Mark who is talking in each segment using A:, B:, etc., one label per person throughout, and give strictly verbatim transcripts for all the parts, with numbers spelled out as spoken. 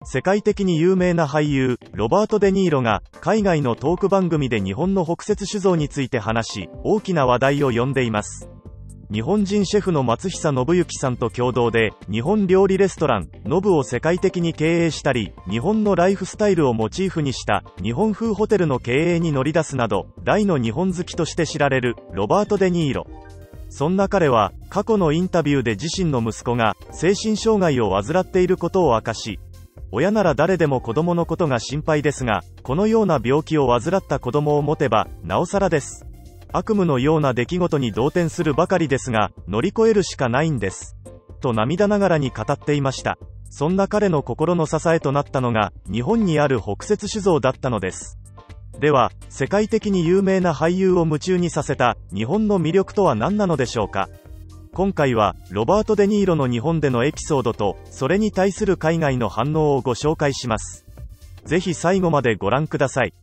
A: 世界的に有名な俳優、ロバート・デ・ニーロが、海外のトーク番組で日本の北摂酒造について話し、大きな話題を呼んでいます。日本人シェフの松久信之さんと共同で、日本料理レストラン、ノブを世界的に経営したり、日本のライフスタイルをモチーフにした、日本風ホテルの経営に乗り出すなど、大の日本好きとして知られる、ロバート・デ・ニーロ。そんな彼は、過去のインタビューで自身の息子が、精神障害を患っていることを明かし、親なら誰でも子供のことが心配ですが、このような病気を患った子供を持てば、なおさらです。悪夢のような出来事に動転するばかりですが、乗り越えるしかないんです。と涙ながらに語っていました。そんな彼の心の支えとなったのが、日本にある北摂酒造だったのです。では、世界的に有名な俳優を夢中にさせた、日本の魅力とは何なのでしょうか。今回は、ロバート・デ・ニーロの日本でのエピソードと、それに対する海外の反応をご紹介します。ぜひ最後までご覧ください。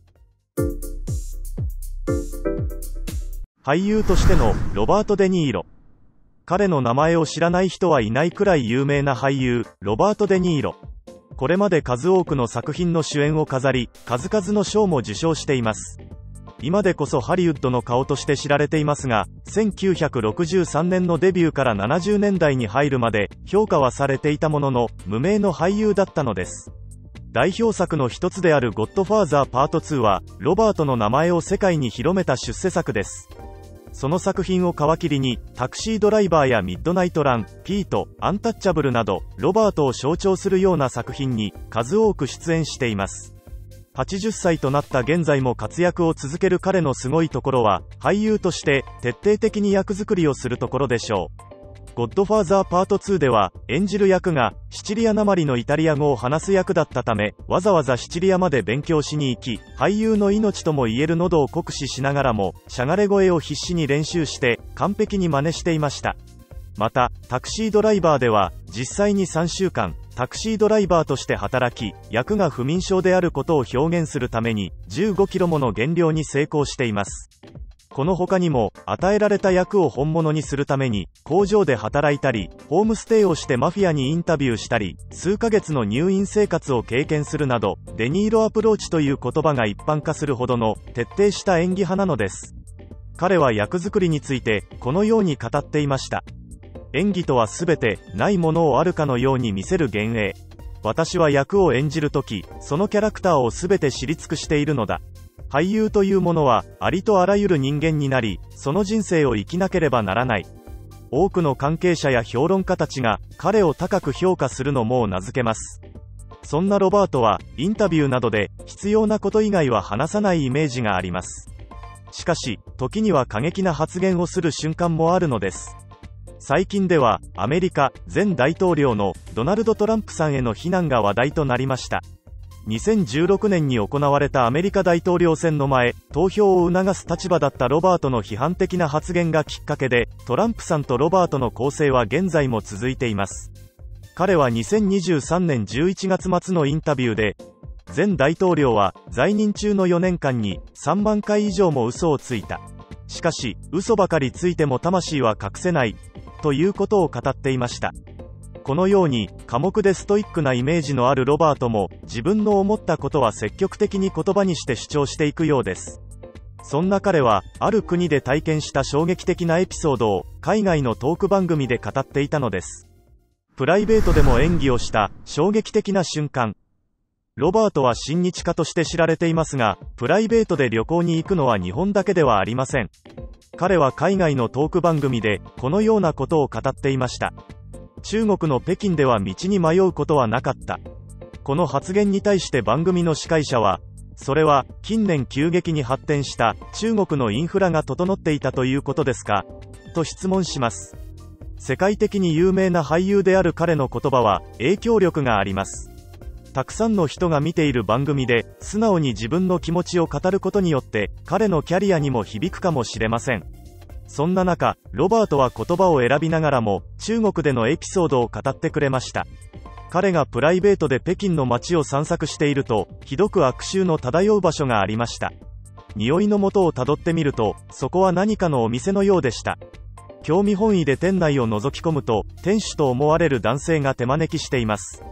A: 俳優としての、ロバート・デ・ニーロ。彼の名前を知らない人はいないくらい有名な俳優、ロバート・デ・ニーロ。これまで数多くの作品の主演を飾り、数々の賞も受賞しています。今でこそハリウッドの顔として知られていますが、せんきゅうひゃくろくじゅうさんねんのデビューからななじゅうねんだいに入るまで評価はされていたものの、無名の俳優だったのです。代表作の一つであるゴッドファーザーパートツーは、ロバートの名前を世界に広めた出世作です。その作品を皮切りに、タクシードライバーやミッドナイトラン、ピート、アンタッチャブルなど、ロバートを象徴するような作品に数多く出演しています。はちじゅっさいとなった現在も活躍を続ける彼のすごいところは、俳優として徹底的に役作りをするところでしょう。ゴッドファーザーパートツーでは、演じる役がシチリアなまりのイタリア語を話す役だったため、わざわざシチリアまで勉強しに行き、俳優の命とも言える喉を酷使しながらも、しゃがれ声を必死に練習して、完璧に真似していました。また、タクシードライバーでは、実際にさんしゅうかん、タクシードライバーとして働き、役が不眠症であることを表現するために、じゅうごキロもの減量に成功しています。この他にも、与えられた役を本物にするために、工場で働いたり、ホームステイをしてマフィアにインタビューしたり、数ヶ月の入院生活を経験するなど、デニーロアプローチという言葉が一般化するほどの、徹底した演技派なのです。彼は役作りについて、このように語っていました。演技とはすべて、ないものをあるかのように見せる幻影。私は役を演じるとき、そのキャラクターをすべて知り尽くしているのだ。俳優というものは、ありとあらゆる人間になり、その人生を生きなければならない。多くの関係者や評論家たちが、彼を高く評価するのも名付けます。そんなロバートは、インタビューなどで、必要なこと以外は話さないイメージがあります。しかし、時には過激な発言をする瞬間もあるのです。最近では、アメリカ前大統領のドナルド・トランプさんへの非難が話題となりました。にせんじゅうろくねんに行われたアメリカ大統領選の前、投票を促す立場だったロバートの批判的な発言がきっかけで、トランプさんとロバートの交際は現在も続いています。彼はにせんにじゅうさんねんじゅういちがつ末のインタビューで、前大統領は在任中のよねんかんにさんまんかい以上も嘘をついた。しかし、嘘ばかりついても魂は隠せない。ということを語っていました。このように、寡黙でストイックなイメージのあるロバートも、自分の思ったことは積極的に言葉にして主張していくようです。そんな彼は、ある国で体験した衝撃的なエピソードを、海外のトーク番組で語っていたのです。プライベートでも演技をした、衝撃的な瞬間。ロバートは親日家として知られていますが、プライベートで旅行に行くのは日本だけではありません。彼は海外のトーク番組で、このようなことを語っていました。中国の北京では道に迷うことはなかった。この発言に対して番組の司会者は、それは近年急激に発展した中国のインフラが整っていたということですかと質問します。世界的に有名な俳優である彼の言葉は影響力があります。たくさんの人が見ている番組で素直に自分の気持ちを語ることによって彼のキャリアにも響くかもしれません。そんな中、ロバートは言葉を選びながらも中国でのエピソードを語ってくれました。彼がプライベートで北京の街を散策していると、ひどく悪臭の漂う場所がありました。匂いの元をたどってみると、そこは何かのお店のようでした。興味本位で店内を覗き込むと、店主と思われる男性が手招きしています。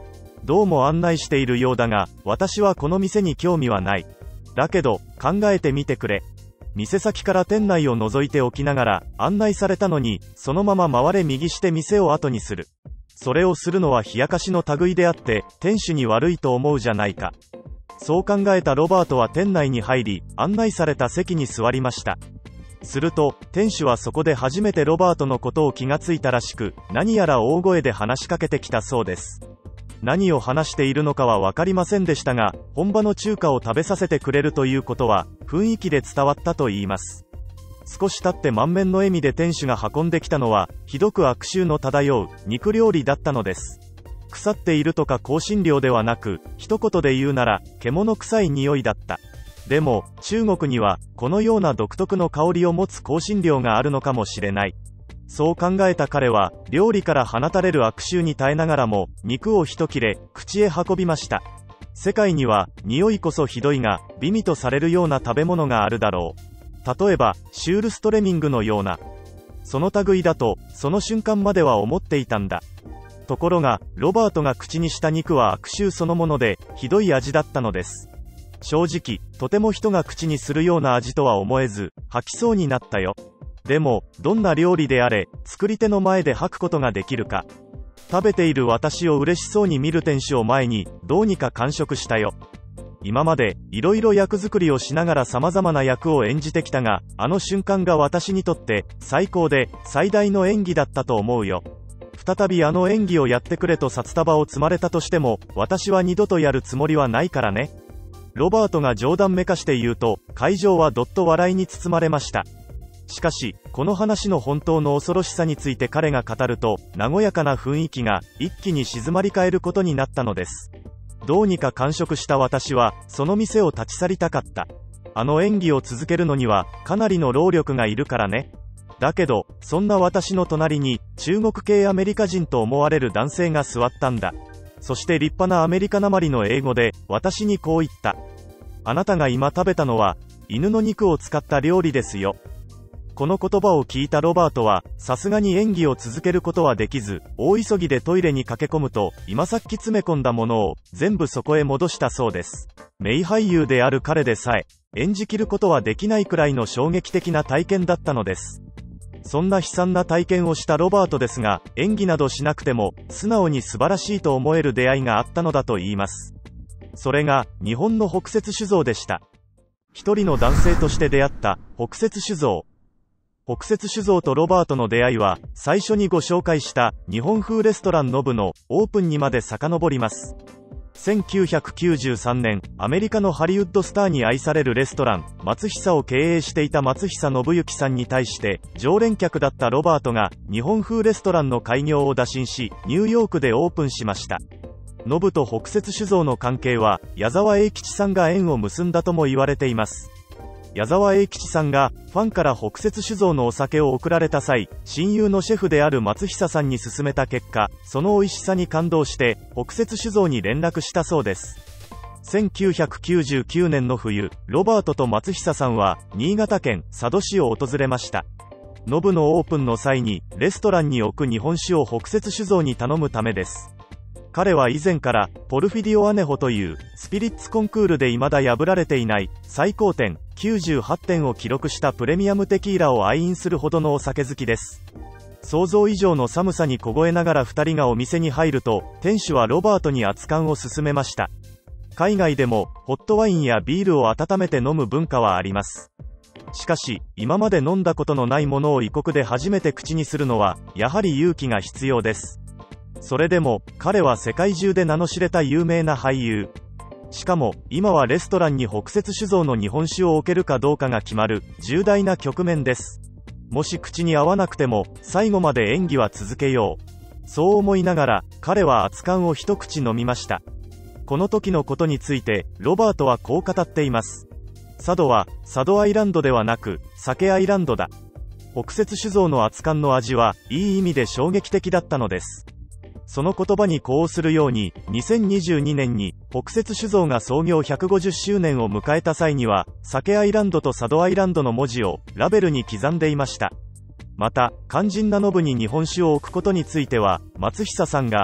A: どうも案内しているようだが、私はこの店に興味はない。だけど、考えてみてくれ。店先から店内を覗いておきながら、案内されたのに、そのまま回れ右して店を後にする。それをするのは冷やかしの類であって、店主に悪いと思うじゃないか。そう考えたロバートは店内に入り、案内された席に座りました。すると、店主はそこで初めてロバートのことを気がついたらしく、何やら大声で話しかけてきたそうです。何を話しているのかは分かりませんでしたが、本場の中華を食べさせてくれるということは、雰囲気で伝わったといいます。少し経って満面の笑みで店主が運んできたのは、ひどく悪臭の漂う肉料理だったのです。腐っているとか香辛料ではなく、一言で言うなら、獣臭い匂いだった。でも、中国には、このような独特の香りを持つ香辛料があるのかもしれない。そう考えた彼は、料理から放たれる悪臭に耐えながらも、肉を一切れ、口へ運びました。世界には、匂いこそひどいが、美味とされるような食べ物があるだろう。例えば、シュールストレミングのような。その類だと、その瞬間までは思っていたんだ。ところが、ロバートが口にした肉は悪臭そのもので、ひどい味だったのです。正直、とても人が口にするような味とは思えず、吐きそうになったよ。でも、どんな料理であれ、作り手の前で吐くことができるか。食べている私を嬉しそうに見る店主を前に、どうにか完食したよ。今まで、いろいろ役作りをしながら様々な役を演じてきたが、あの瞬間が私にとって、最高で、最大の演技だったと思うよ。再びあの演技をやってくれと札束を積まれたとしても、私は二度とやるつもりはないからね。ロバートが冗談めかして言うと、会場はどっと笑いに包まれました。しかし、この話の本当の恐ろしさについて彼が語ると、和やかな雰囲気が一気に静まり返ることになったのです。どうにか完食した私は、その店を立ち去りたかった。あの演技を続けるのには、かなりの労力がいるからね。だけど、そんな私の隣に、中国系アメリカ人と思われる男性が座ったんだ。そして立派なアメリカなまりの英語で、私にこう言った。あなたが今食べたのは、犬の肉を使った料理ですよ。この言葉を聞いたロバートは、さすがに演技を続けることはできず、大急ぎでトイレに駆け込むと、今さっき詰め込んだものを、全部そこへ戻したそうです。名俳優である彼でさえ、演じきることはできないくらいの衝撃的な体験だったのです。そんな悲惨な体験をしたロバートですが、演技などしなくても、素直に素晴らしいと思える出会いがあったのだと言います。それが、日本の北摂酒造でした。一人の男性として出会った、北摂酒造。北摂酒造とロバートの出会いは、最初にご紹介した日本風レストランノブのオープンにまで遡ります。せんきゅうひゃくきゅうじゅうさんねん、アメリカのハリウッドスターに愛されるレストラン、松久を経営していた松久信之さんに対して、常連客だったロバートが、日本風レストランの開業を打診し、ニューヨークでオープンしました。ノブと北摂酒造の関係は、矢沢永吉さんが縁を結んだとも言われています。矢沢永吉さんがファンから北摂酒造のお酒を贈られた際、親友のシェフである松久さんに勧めた結果、その美味しさに感動して北摂酒造に連絡したそうです。せんきゅうひゃくきゅうじゅうきゅうねんの冬、ロバートと松久さんは新潟県佐渡市を訪れました。ノブのオープンの際にレストランに置く日本酒を北摂酒造に頼むためです。彼は以前からポルフィディオ・アネホというスピリッツコンクールで未だ破られていない最高点きゅうじゅうはってんを記録したプレミアムテキーラを愛飲するほどのお酒好きです。想像以上の寒さに凍えながらふたりがお店に入ると、店主はロバートに熱燗を勧めました。海外でもホットワインやビールを温めて飲む文化はあります。しかし、今まで飲んだことのないものを異国で初めて口にするのは、やはり勇気が必要です。それでも、彼は世界中で名の知れた有名な俳優。しかも、今はレストランに北摂酒造の日本酒を置けるかどうかが決まる、重大な局面です。もし口に合わなくても、最後まで演技は続けよう。そう思いながら、彼は熱燗を一口飲みました。この時のことについて、ロバートはこう語っています。佐渡は、佐渡アイランドではなく、酒アイランドだ。北摂酒造の熱燗の味は、いい意味で衝撃的だったのです。その言葉に呼応するように、にせんにじゅうにねんに、北摂酒造が創業ひゃくごじゅっしゅうねんを迎えた際には、酒アイランドと佐渡アイランドの文字を、ラベルに刻んでいました。また、肝心なノブに日本酒を置くことについては、松久さんが、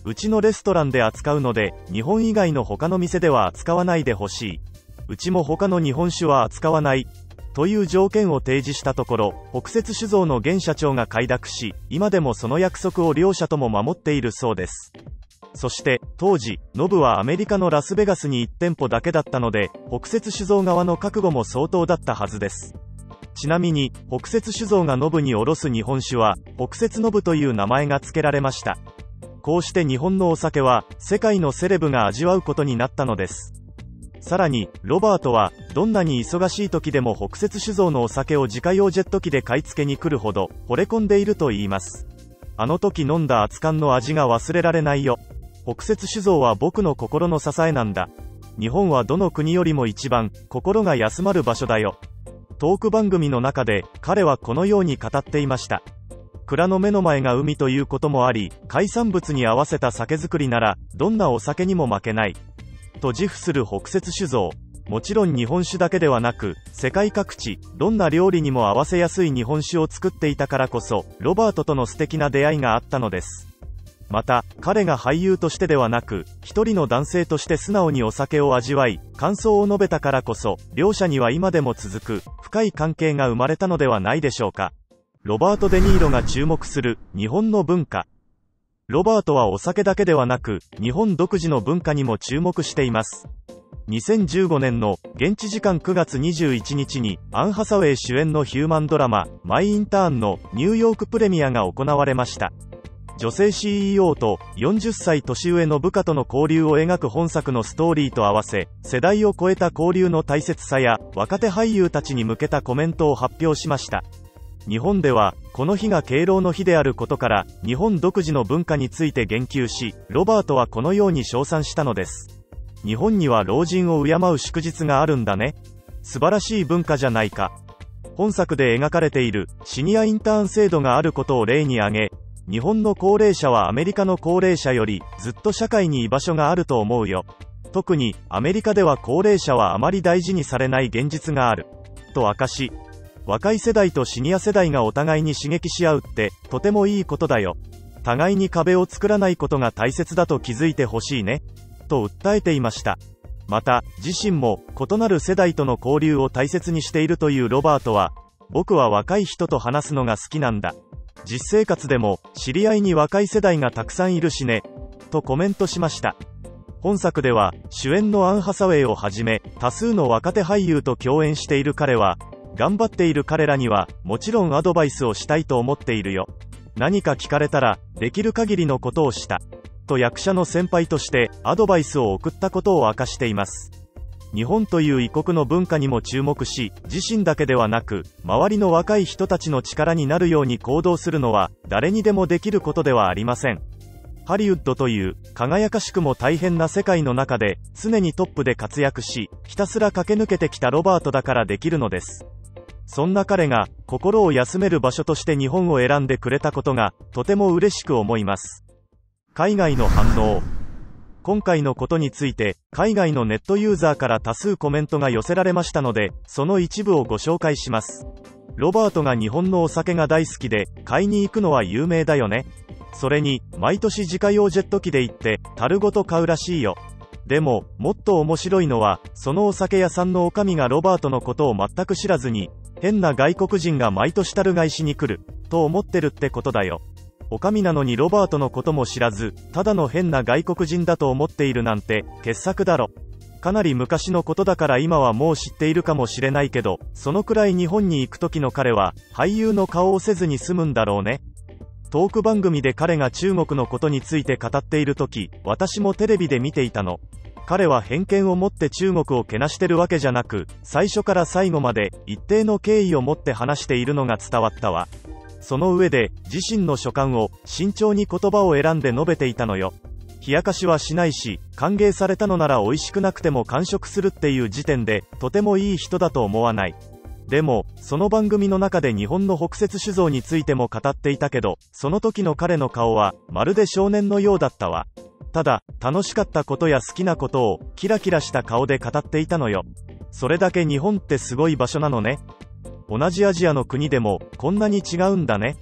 A: うちのレストランで扱うので、日本以外の他の店では扱わないでほしい。うちも他の日本酒は扱わない。という条件を提示したところ、北摂酒造の現社長が快諾し、今でもその約束を両社とも守っているそうです。そして、当時、ノブはアメリカのラスベガスにいち店舗だけだったので、北摂酒造側の覚悟も相当だったはずです。ちなみに、北摂酒造がノブに卸す日本酒は、北摂ノブという名前が付けられました。こうして日本のお酒は、世界のセレブが味わうことになったのです。さらに、ロバートは、どんなに忙しい時でも北摂酒造のお酒を自家用ジェット機で買い付けに来るほど、惚れ込んでいると言います。あの時飲んだ熱燗の味が忘れられないよ。北摂酒造は僕の心の支えなんだ。日本はどの国よりも一番、心が休まる場所だよ。トーク番組の中で、彼はこのように語っていました。蔵の目の前が海ということもあり、海産物に合わせた酒造りなら、どんなお酒にも負けない。と自負する北摂酒造。もちろん日本酒だけではなく、世界各地、どんな料理にも合わせやすい日本酒を作っていたからこそ、ロバートとの素敵な出会いがあったのです。また、彼が俳優としてではなく、一人の男性として素直にお酒を味わい、感想を述べたからこそ、両者には今でも続く、深い関係が生まれたのではないでしょうか。ロバート・デ・ニーロが注目する、日本の文化。ロバートはお酒だけではなく、日本独自の文化にも注目しています。にせんじゅうごねんの現地時間くがつにじゅういちにちにアン・ハサウェイ主演のヒューマンドラママイ・インターンのニューヨークプレミアが行われました。女性 シーイーオー とよんじゅっさい年上の部下との交流を描く本作のストーリーと合わせ、世代を超えた交流の大切さや若手俳優たちに向けたコメントを発表しました。日本ではこの日が敬老の日であることから日本独自の文化について言及し、ロバートはこのように称賛したのです。日本には老人を敬う祝日があるんだね。素晴らしい文化じゃないか。本作で描かれているシニアインターン制度があることを例に挙げ、日本の高齢者はアメリカの高齢者よりずっと社会に居場所があると思うよ。特にアメリカでは高齢者はあまり大事にされない現実がある。と明かし、若い世代とシニア世代がお互いに刺激し合うってとてもいいことだよ。互いに壁を作らないことが大切だと気づいてほしいね。と訴えていました。また、自身も異なる世代との交流を大切にしているというロバートは、僕は若い人と話すのが好きなんだ。実生活でも知り合いに若い世代がたくさんいるしね。とコメントしました。本作では主演のアン・ハサウェイをはじめ多数の若手俳優と共演している彼は、頑張っている彼らにはもちろんアドバイスをしたいと思っているよ。何か聞かれたらできる限りのことをした。と役者の先輩としてアドバイスを送ったことを明かしています。日本という異国の文化にも注目し、自身だけではなく周りの若い人たちの力になるように行動するのは誰にでもできることではありません。ハリウッドという輝かしくも大変な世界の中で常にトップで活躍し、ひたすら駆け抜けてきたロバートだからできるのです。そんな彼が心を休める場所として日本を選んでくれたことがとても嬉しく思います。海外の反応。今回のことについて海外のネットユーザーから多数コメントが寄せられましたので、その一部をご紹介します。ロバートが日本のお酒が大好きで買いに行くのは有名だよね。それに毎年自家用ジェット機で行って樽ごと買うらしいよ。でももっと面白いのは、そのお酒屋さんの女将がロバートのことを全く知らずに、変な外国人が毎年樽買いしに来ると思ってるってことだよ。女将なのにロバートのことも知らず、ただの変な外国人だと思っているなんて傑作だろ。かなり昔のことだから今はもう知っているかもしれないけど、そのくらい日本に行く時の彼は俳優の顔をせずに済むんだろうね。トーク番組で彼が中国のことについて語っている時、私もテレビで見ていたの。彼は偏見を持って中国をけなしてるわけじゃなく、最初から最後まで一定の敬意を持って話しているのが伝わったわ。その上で自身の所感を慎重に言葉を選んで述べていたのよ。冷やかしはしないし、歓迎されたのなら美味しくなくても完食するっていう時点でとてもいい人だと思わない。でもその番組の中で日本の北摂酒造についても語っていたけど、その時の彼の顔はまるで少年のようだったわ。ただ楽しかったことや好きなことをキラキラした顔で語っていたのよ。それだけ日本ってすごい場所なのね。同じアジアの国でもこんなに違うんだね。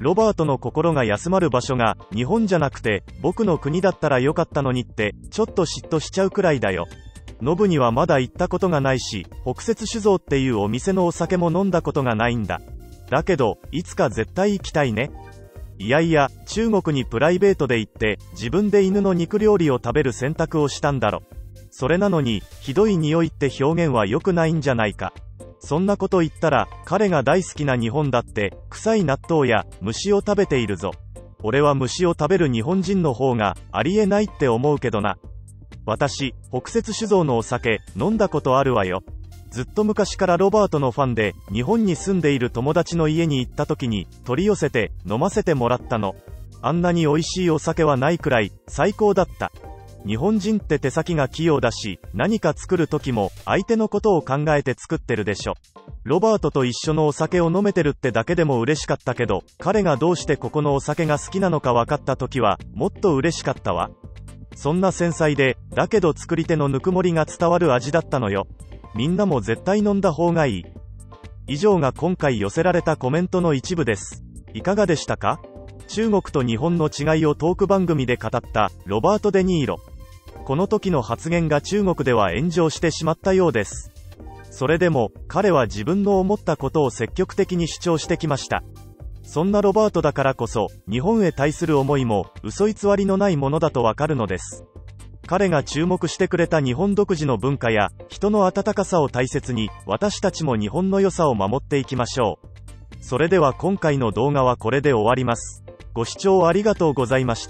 A: ロバートの心が休まる場所が日本じゃなくて僕の国だったらよかったのにってちょっと嫉妬しちゃうくらいだよ。ノブにはまだ行ったことがないし、北摂酒造っていうお店のお酒も飲んだことがないんだ。だけどいつか絶対行きたいね。いやいや、中国にプライベートで行って自分で犬の肉料理を食べる選択をしたんだろ。それなのにひどい匂いって表現は良くないんじゃないか。そんなこと言ったら彼が大好きな日本だって臭い納豆や虫を食べているぞ。俺は虫を食べる日本人の方がありえないって思うけどな。私、北摂酒造のお酒飲んだことあるわよ。ずっと昔からロバートのファンで日本に住んでいる友達の家に行った時に取り寄せて飲ませてもらったの。あんなに美味しいお酒はないくらい最高だった。日本人って手先が器用だし、何か作る時も相手のことを考えて作ってるでしょ。ロバートと一緒のお酒を飲めてるってだけでも嬉しかったけど、彼がどうしてここのお酒が好きなのか分かった時はもっと嬉しかったわ。そんな繊細で、だけど作り手のぬくもりが伝わる味だったのよ。みんなも絶対飲んだ方がいい。以上が今回寄せられたコメントの一部です。いかがでしたか？中国と日本の違いをトーク番組で語ったロバート・デ・ニーロ。この時の発言が中国では炎上してしまったようです。それでも彼は自分の思ったことを積極的に主張してきました。そんなロバートだからこそ日本へ対する思いも嘘偽りのないものだとわかるのです。彼が注目してくれた日本独自の文化や人の温かさを大切に、私たちも日本の良さを守っていきましょう。それでは今回の動画はこれで終わります。ご視聴ありがとうございました。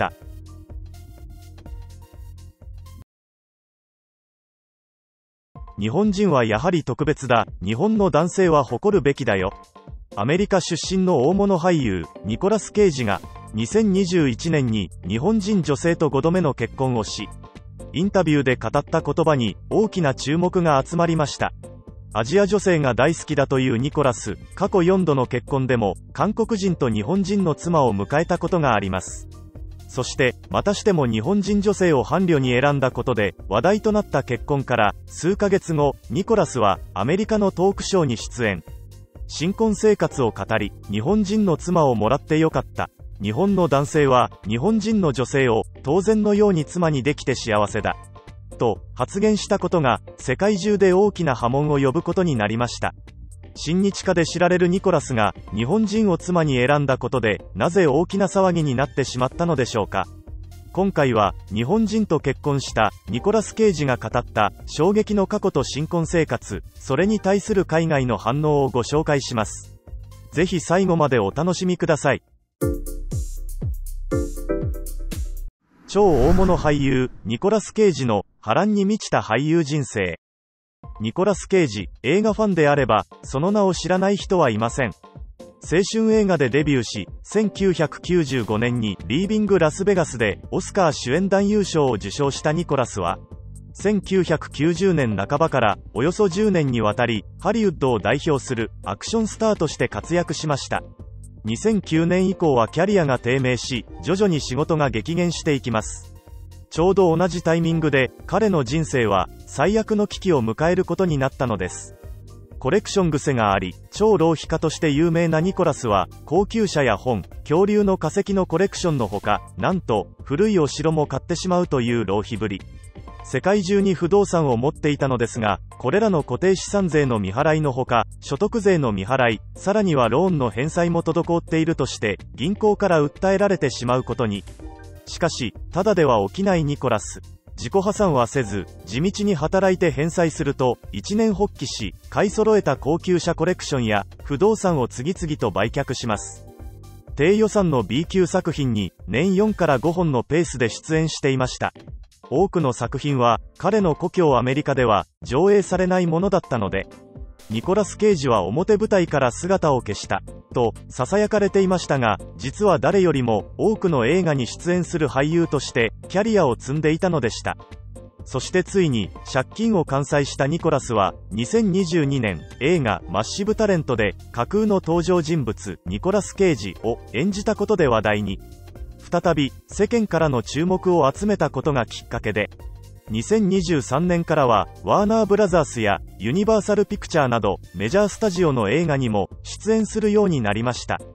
A: 日本人はやはり特別だ。日本の男性は誇るべきだよ。アメリカ出身の大物俳優ニコラス・ケイジがにせんにじゅういちねんに日本人女性とごどめの結婚をし、インタビューで語った言葉に大きな注目が集まりました。アジア女性が大好きだというニコラス、過去よんどの結婚でも韓国人と日本人の妻を迎えたことがあります。そしてまたしても日本人女性を伴侶に選んだことで話題となった結婚から数ヶ月後、ニコラスはアメリカのトークショーに出演。新婚生活を語り、日本人の妻をもらってよかった。日本の男性は日本人の女性を当然のように妻にできて幸せだ。と発言したことが世界中で大きな波紋を呼ぶことになりました。親日家で知られるニコラスが日本人を妻に選んだことでなぜ大きな騒ぎになってしまったのでしょうか。今回は日本人と結婚したニコラス・ケイジが語った衝撃の過去と新婚生活、それに対する海外の反応をご紹介します。ぜひ最後までお楽しみください。超大物俳優ニコラス・ケイジの波乱に満ちた俳優人生。ニコラス・ケイジ、映画ファンであればその名を知らない人はいません。青春映画でデビューし、せんきゅうひゃくきゅうじゅうごねんにリービング・ラスベガスでオスカー主演男優賞を受賞したニコラスは、せんきゅうひゃくきゅうじゅうねん半ばからおよそじゅうねんにわたりハリウッドを代表するアクションスターとして活躍しました。にせんきゅうねん以降はキャリアが低迷し、徐々に仕事が激減していきます。ちょうど同じタイミングで彼の人生は最悪の危機を迎えることになったのです。コレクション癖があり、超浪費家として有名なニコラスは高級車や本、恐竜の化石のコレクションのほか、なんと古いお城も買ってしまうという浪費ぶり。世界中に不動産を持っていたのですが、これらの固定資産税の未払いのほか、所得税の未払い、さらにはローンの返済も滞っているとして銀行から訴えられてしまうことに。しかし、ただでは起きないニコラス。自己破産はせず、地道に働いて返済すると一念発起し、買い揃えた高級車コレクションや不動産を次々と売却します。低予算の B 級作品に年よんからごほんのペースで出演していました。多くの作品は彼の故郷アメリカでは上映されないものだったので、ニコラス・ケイジは表舞台から姿を消したと囁かれていましたが、実は誰よりも多くの映画に出演する俳優としてキャリアを積んでいたのでした。そしてついに借金を完済したニコラスはにせんにじゅうにねん映画マッシブタレントで架空の登場人物ニコラス・ケイジを演じたことで話題に。再び世間からの注目を集めたことがきっかけで、にせんにじゅうさんねんからはワーナーブラザースやユニバーサルピクチャーなどメジャースタジオの映画にも出演するようになりました。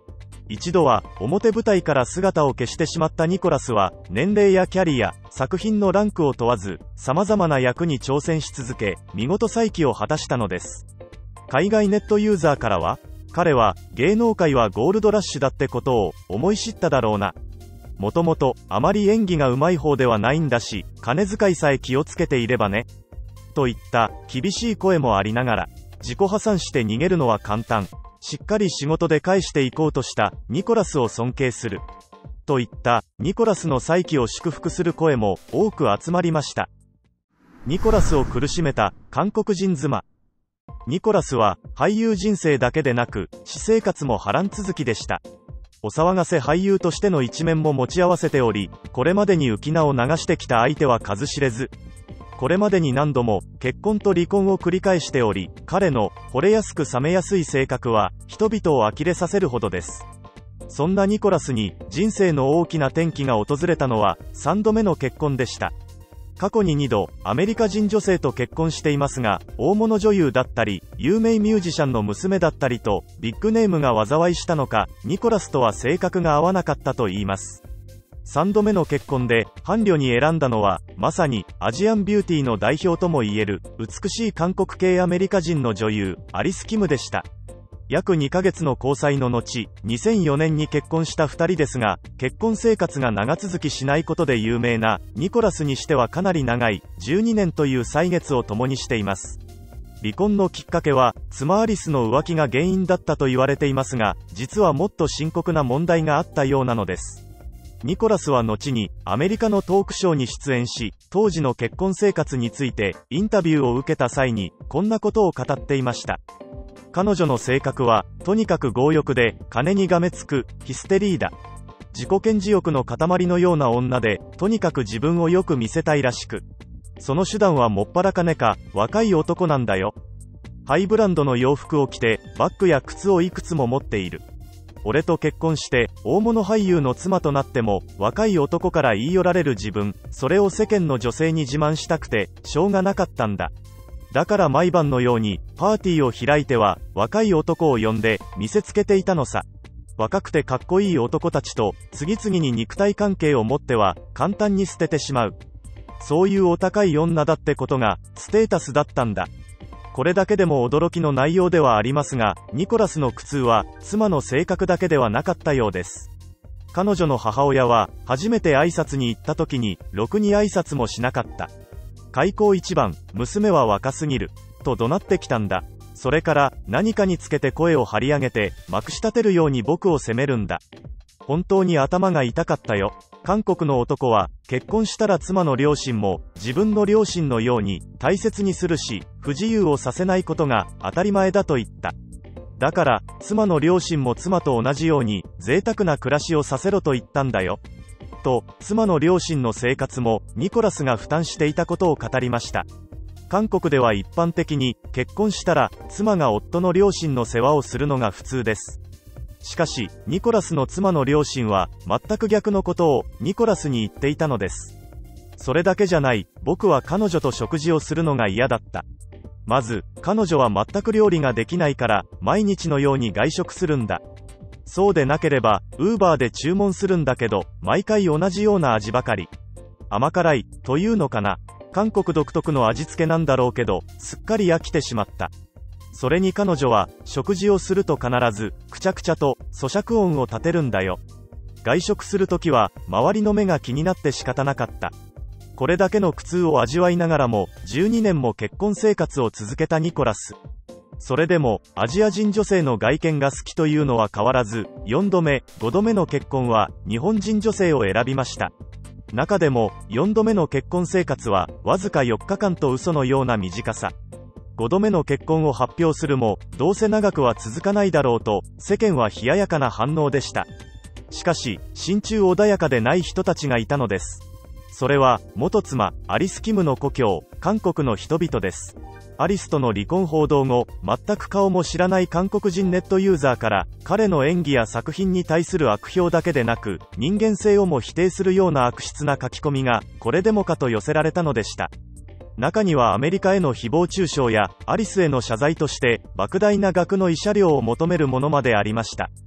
A: 一度は表舞台から姿を消してしまったニコラスは、年齢やキャリア、作品のランクを問わず、様々な役に挑戦し続け、見事再起を果たしたのです。海外ネットユーザーからは、彼は芸能界はゴールドラッシュだってことを思い知っただろうな。もともとあまり演技が上手い方ではないんだし、金遣いさえ気をつけていればね。といった厳しい声もありながら、自己破産して逃げるのは簡単。しっかり仕事で返していこうとしたニコラスを尊敬する。といったニコラスの再起を祝福する声も多く集まりました。ニコラスを苦しめた韓国人妻。ニコラスは俳優人生だけでなく、私生活も波乱続きでした。お騒がせ俳優としての一面も持ち合わせており、これまでに浮き名を流してきた相手は数知れず、これまでに何度も結婚と離婚を繰り返しており、彼の惚れやすく冷めやすい性格は人々を呆れさせるほどです。そんなニコラスに人生の大きな転機が訪れたのはさんどめの結婚でした。過去ににどアメリカ人女性と結婚していますが、大物女優だったり有名ミュージシャンの娘だったりとビッグネームが災いしたのか、ニコラスとは性格が合わなかったといいます。さんどめの結婚で伴侶に選んだのは、まさにアジアンビューティーの代表ともいえる美しい韓国系アメリカ人の女優アリス・キムでした。約にかげつの交際の後、にせんよねんに結婚したふたりですが、結婚生活が長続きしないことで有名なニコラスにしてはかなり長いじゅうにねんという歳月を共にしています。離婚のきっかけは妻アリスの浮気が原因だったと言われていますが、実はもっと深刻な問題があったようなのです。ニコラスは後にアメリカのトークショーに出演し、当時の結婚生活についてインタビューを受けた際にこんなことを語っていました。彼女の性格はとにかく強欲で金にがめつくヒステリーだ。自己顕示欲の塊のような女で、とにかく自分をよく見せたいらしく、その手段はもっぱら金か若い男なんだよ。ハイブランドの洋服を着てバッグや靴をいくつも持っている。俺と結婚して大物俳優の妻となっても若い男から言い寄られる自分、それを世間の女性に自慢したくてしょうがなかったんだ。だから毎晩のようにパーティーを開いては若い男を呼んで見せつけていたのさ。若くてかっこいい男たちと次々に肉体関係を持っては簡単に捨ててしまう。そういうお高い女だってことがステータスだったんだ。これだけでも驚きの内容ではありますが、ニコラスの苦痛は妻の性格だけではなかったようです。彼女の母親は初めて挨拶に行った時にろくに挨拶もしなかった。開口一番、娘は若すぎると怒鳴ってきたんだ。それから何かにつけて声を張り上げてまくし立てるように僕を責めるんだ。本当に頭が痛かったよ。韓国の男は結婚したら妻の両親も自分の両親のように大切にするし、不自由をさせないことが当たり前だと言った。だから妻の両親も妻と同じように贅沢な暮らしをさせろと言ったんだよ。と、妻の両親の生活もニコラスが負担していたことを語りました。韓国では一般的に結婚したら妻が夫の両親の世話をするのが普通です。しかしニコラスの妻の両親は全く逆のことをニコラスに言っていたのです。それだけじゃない、僕は彼女と食事をするのが嫌だった。まず彼女は全く料理ができないから毎日のように外食するんだ。そうでなければウーバーで注文するんだけど、毎回同じような味ばかり。甘辛いというのかな、韓国独特の味付けなんだろうけど、すっかり飽きてしまった。それに彼女は食事をすると必ずくちゃくちゃと咀嚼音を立てるんだよ。外食するときは周りの目が気になって仕方なかった。これだけの苦痛を味わいながらもじゅうにねんも結婚生活を続けたニコラス。それでもアジア人女性の外見が好きというのは変わらず、よんどめ、ごどめの結婚は日本人女性を選びました。中でもよんどめの結婚生活はわずかよっかかんと嘘のような短さ。ごどめの結婚を発表するも、どうせ長くは続かないだろうと世間は冷ややかな反応でした。しかし心中穏やかでない人たちがいたのです。それは元妻アリス・キムの故郷韓国の人々です。アリスとの離婚報道後、全く顔も知らない韓国人ネットユーザーから彼の演技や作品に対する悪評だけでなく、人間性をも否定するような悪質な書き込みがこれでもかと寄せられたのでした。中にはアメリカへの誹謗中傷やアリスへの謝罪として莫大な額の慰謝料を求めるものまでありました。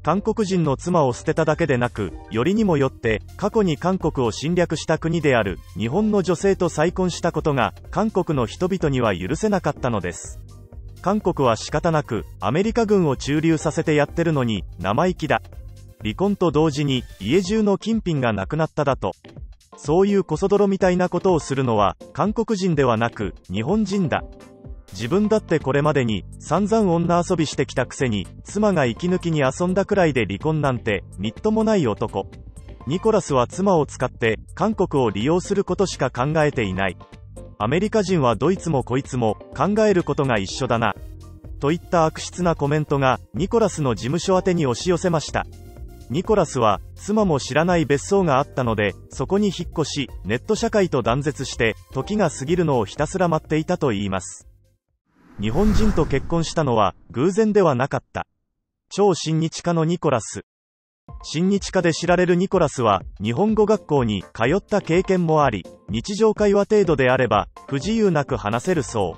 A: 韓国人の妻を捨てただけでなく、よりにもよって過去に韓国を侵略した国である日本の女性と再婚したことが韓国の人々には許せなかったのです。韓国は仕方なくアメリカ軍を駐留させてやってるのに生意気だ。離婚と同時に家中の金品がなくなっただと。そういうコソ泥みたいなことをするのは韓国人ではなく日本人だ。自分だってこれまでに散々女遊びしてきたくせに、妻が息抜きに遊んだくらいで離婚なんてみっともない男。ニコラスは妻を使って韓国を利用することしか考えていない。アメリカ人はどいつもこいつも考えることが一緒だな。といった悪質なコメントがニコラスの事務所宛てに押し寄せました。ニコラスは妻も知らない別荘があったので、そこに引っ越し、ネット社会と断絶して時が過ぎるのをひたすら待っていたといいます。日本人と結婚したのは偶然ではなかった。超親日家のニコラス。親日家で知られるニコラスは日本語学校に通った経験もあり、日常会話程度であれば不自由なく話せるそう。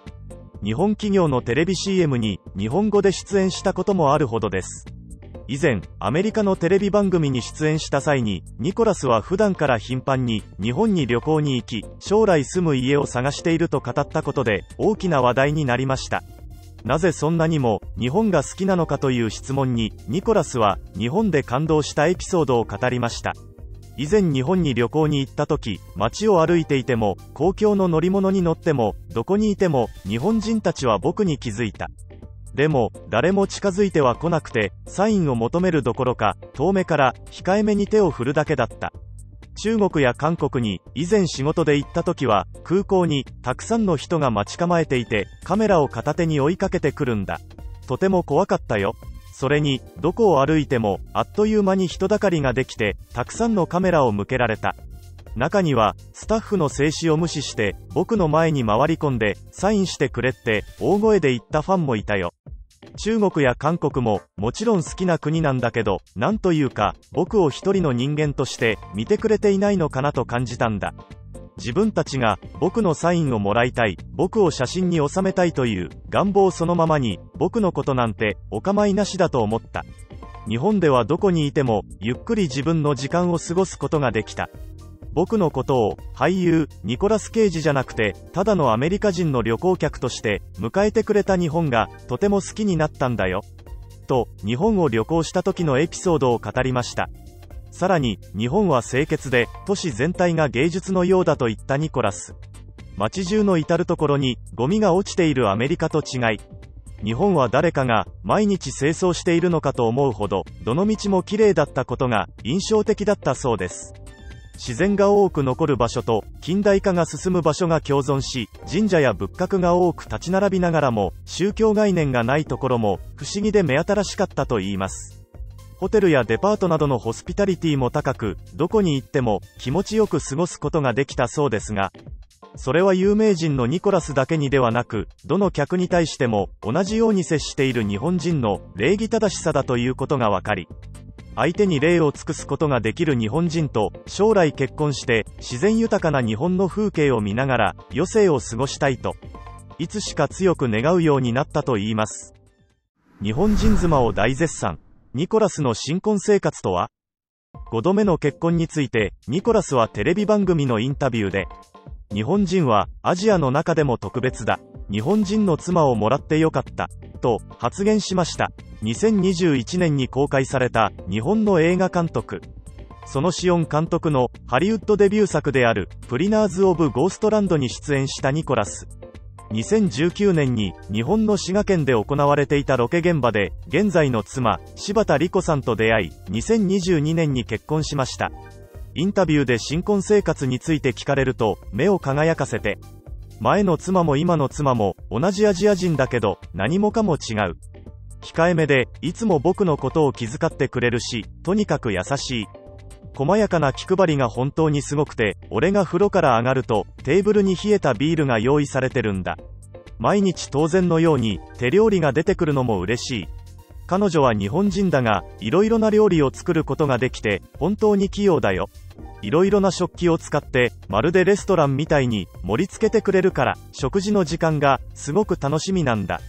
A: 日本企業のテレビ シーエム に日本語で出演したこともあるほどです。以前アメリカのテレビ番組に出演した際に、ニコラスは普段から頻繁に日本に旅行に行き、将来住む家を探していると語ったことで大きな話題になりました。なぜそんなにも日本が好きなのかという質問に、ニコラスは日本で感動したエピソードを語りました。以前日本に旅行に行った時、街を歩いていても公共の乗り物に乗ってもどこにいても日本人たちは僕に気づいた。でも誰も近づいては来なくて、サインを求めるどころか遠目から控えめに手を振るだけだった。中国や韓国に以前仕事で行った時は、空港にたくさんの人が待ち構えていてカメラを片手に追いかけてくるんだ。とても怖かったよ。それにどこを歩いてもあっという間に人だかりができて、たくさんのカメラを向けられた。中にはスタッフの制止を無視して僕の前に回り込んでサインしてくれって大声で言ったファンもいたよ。中国や韓国ももちろん好きな国なんだけど、なんというか僕を一人の人間として見てくれていないのかなと感じたんだ。自分たちが僕のサインをもらいたい、僕を写真に収めたいという願望そのままに、僕のことなんてお構いなしだと思った。日本ではどこにいてもゆっくり自分の時間を過ごすことができた。僕のことを俳優ニコラス・ケイジじゃなくて、ただのアメリカ人の旅行客として迎えてくれた日本がとても好きになったんだよ。と、日本を旅行した時のエピソードを語りました。さらに、日本は清潔で、都市全体が芸術のようだと言ったニコラス。街中の至る所にゴミが落ちているアメリカと違い、日本は誰かが毎日清掃しているのかと思うほど、どの道も綺麗だったことが印象的だったそうです。自然が多く残る場所と近代化が進む場所が共存し、神社や仏閣が多く立ち並びながらも宗教概念がないところも不思議で目新しかったといいます。ホテルやデパートなどのホスピタリティも高く、どこに行っても気持ちよく過ごすことができたそうですが、それは有名人のニコラスだけにではなく、どの客に対しても同じように接している日本人の礼儀正しさだということがわかり、相手に礼を尽くすことができる日本人と将来結婚して自然豊かな日本の風景を見ながら余生を過ごしたいと、いつしか強く願うようになったといいます。日本人妻を大絶賛。ニコラスの新婚生活とは？ごどめの結婚についてニコラスはテレビ番組のインタビューで、日本人はアジアの中でも特別だ。日本人の妻をもらってよかった。と発言しました。にせんにじゅういちねんに公開された日本の映画監督、そのシオン監督のハリウッドデビュー作であるプリナーズ・オブ・ゴーストランドに出演したニコラス。にせんじゅうきゅうねんに日本の滋賀県で行われていたロケ現場で現在の妻柴田理子さんと出会い、にせんにじゅうにねんに結婚しました。インタビューで新婚生活について聞かれると目を輝かせて、前の妻も今の妻も同じアジア人だけど何もかも違う。控えめでいつも僕のことを気遣ってくれるし、とにかく優しい。細やかな気配りが本当にすごくて、俺が風呂から上がるとテーブルに冷えたビールが用意されてるんだ。毎日当然のように手料理が出てくるのも嬉しい。彼女は日本人だがいろいろな料理を作ることができて本当に器用だよ。いろいろな食器を使ってまるでレストランみたいに盛り付けてくれるから、食事の時間がすごく楽しみなんだ。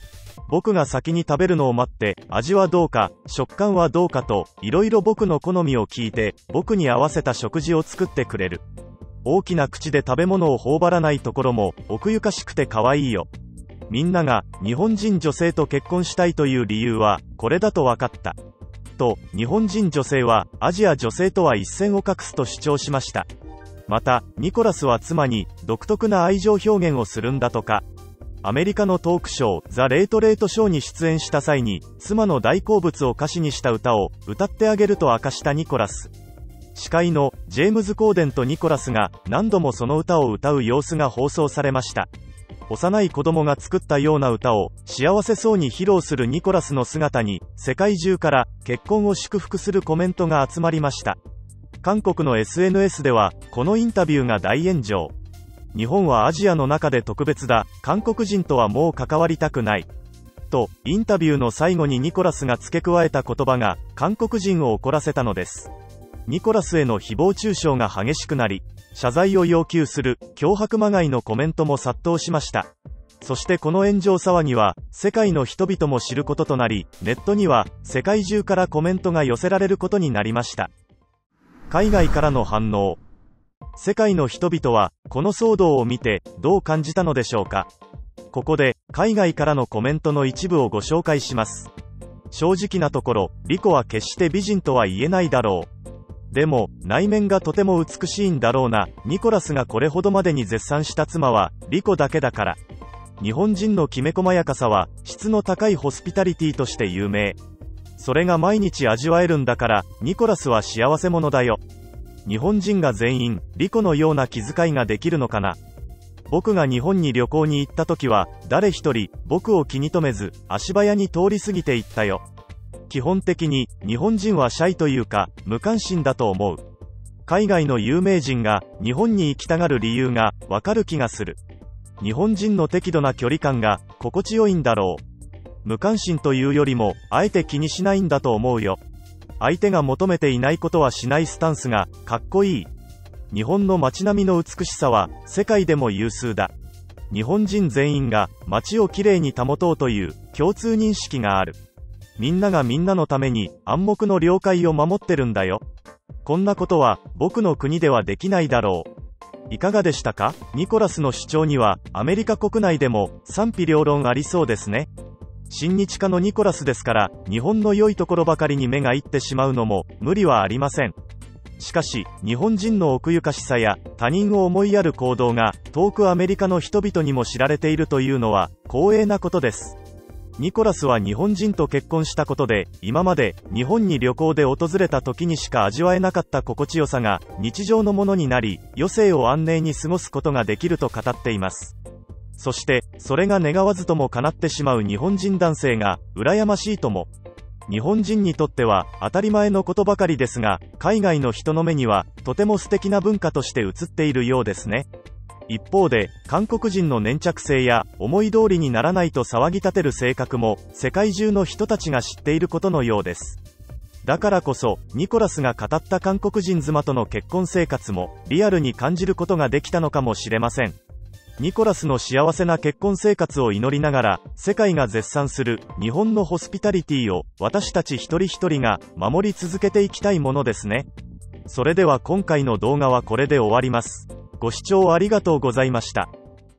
A: 僕が先に食べるのを待って、味はどうか、食感はどうかと、いろいろ僕の好みを聞いて、僕に合わせた食事を作ってくれる。大きな口で食べ物を頬張らないところも、奥ゆかしくて可愛いよ。みんなが、日本人女性と結婚したいという理由は、これだと分かった。と、日本人女性は、アジア女性とは一線を画すと主張しました。また、ニコラスは妻に、独特な愛情表現をするんだとか。アメリカのトークショー、ザ・レート・レート・ショーに出演した際に、妻の大好物を歌詞にした歌を、歌ってあげると明かしたニコラス。司会の、ジェームズ・コーデンとニコラスが、何度もその歌を歌う様子が放送されました。幼い子供が作ったような歌を、幸せそうに披露するニコラスの姿に、世界中から、結婚を祝福するコメントが集まりました。韓国の エスエヌエス では、このインタビューが大炎上。日本はアジアの中で特別だ、韓国人とはもう関わりたくない。と、インタビューの最後にニコラスが付け加えた言葉が、韓国人を怒らせたのです。ニコラスへの誹謗中傷が激しくなり、謝罪を要求する、脅迫まがいのコメントも殺到しました。そしてこの炎上騒ぎは、世界の人々も知ることとなり、ネットには、世界中からコメントが寄せられることになりました。海外からの反応。世界の人々は、この騒動を見て、どう感じたのでしょうか。ここで、海外からのコメントの一部をご紹介します。正直なところ、リコは決して美人とは言えないだろう。でも、内面がとても美しいんだろうな。ニコラスがこれほどまでに絶賛した妻は、リコだけだから。日本人のきめ細やかさは、質の高いホスピタリティとして有名。それが毎日味わえるんだから、ニコラスは幸せ者だよ。日本人が全員、リコのような気遣いができるのかな。僕が日本に旅行に行った時は、誰一人、僕を気に留めず、足早に通り過ぎていったよ。基本的に、日本人はシャイというか、無関心だと思う。海外の有名人が、日本に行きたがる理由が、わかる気がする。日本人の適度な距離感が、心地よいんだろう。無関心というよりも、あえて気にしないんだと思うよ。相手が求めていないことはしないスタンスが、かっこいい。日本の街並みの美しさは、世界でも有数だ。日本人全員が、街をきれいに保とうという、共通認識がある。みんながみんなのために、暗黙の了解を守ってるんだよ。こんなことは、僕の国ではできないだろう。いかがでしたか？ニコラスの主張には、アメリカ国内でも、賛否両論ありそうですね。親日家のニコラスですから、日本の良いところばかりに目がいってしまうのも、無理はありません。しかし、日本人の奥ゆかしさや、他人を思いやる行動が、遠くアメリカの人々にも知られているというのは、光栄なことです。ニコラスは日本人と結婚したことで、今まで、日本に旅行で訪れた時にしか味わえなかった心地よさが、日常のものになり、余生を安寧に過ごすことができると語っています。そして、それが願わずとも叶ってしまう日本人男性が、羨ましいとも。日本人にとっては、当たり前のことばかりですが、海外の人の目には、とても素敵な文化として映っているようですね。一方で、韓国人の粘着性や、思い通りにならないと騒ぎ立てる性格も、世界中の人たちが知っていることのようです。だからこそ、ニコラスが語った韓国人妻との結婚生活も、リアルに感じることができたのかもしれません。ニコラスの幸せな結婚生活を祈りながら、世界が絶賛する日本のホスピタリティを私たち一人一人が守り続けていきたいものですね。それでは今回の動画はこれで終わります。ご視聴ありがとうございました。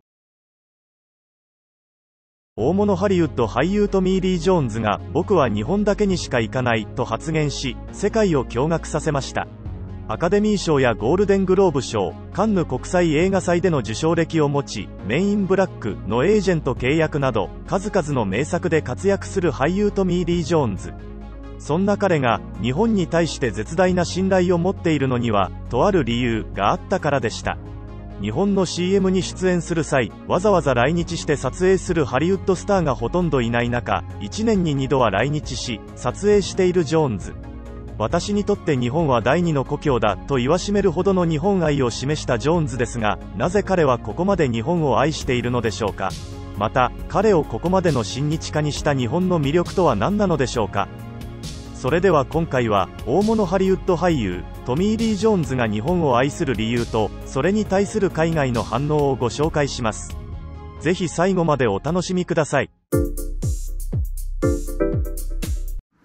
A: 大物ハリウッド俳優トミー・リー・ジョーンズが僕は日本だけにしか行かないと発言し、世界を驚愕させました。アカデミー賞やゴールデングローブ賞、カンヌ国際映画祭での受賞歴を持ち、メインブラックのエージェント契約など、数々の名作で活躍する俳優トミー・リー・ジョーンズ。そんな彼が、日本に対して絶大な信頼を持っているのには、とある理由があったからでした。日本の シーエム に出演する際、わざわざ来日して撮影するハリウッドスターがほとんどいない中、いちねんににどは来日し、撮影しているジョーンズ。私にとって日本は第二の故郷だと言わしめるほどの日本愛を示したジョーンズですが、なぜ彼はここまで日本を愛しているのでしょうか。また、彼をここまでの親日家にした日本の魅力とは何なのでしょうか。それでは今回は、大物ハリウッド俳優、トミー・リー・ジョーンズが日本を愛する理由と、それに対する海外の反応をご紹介します。ぜひ最後までお楽しみください。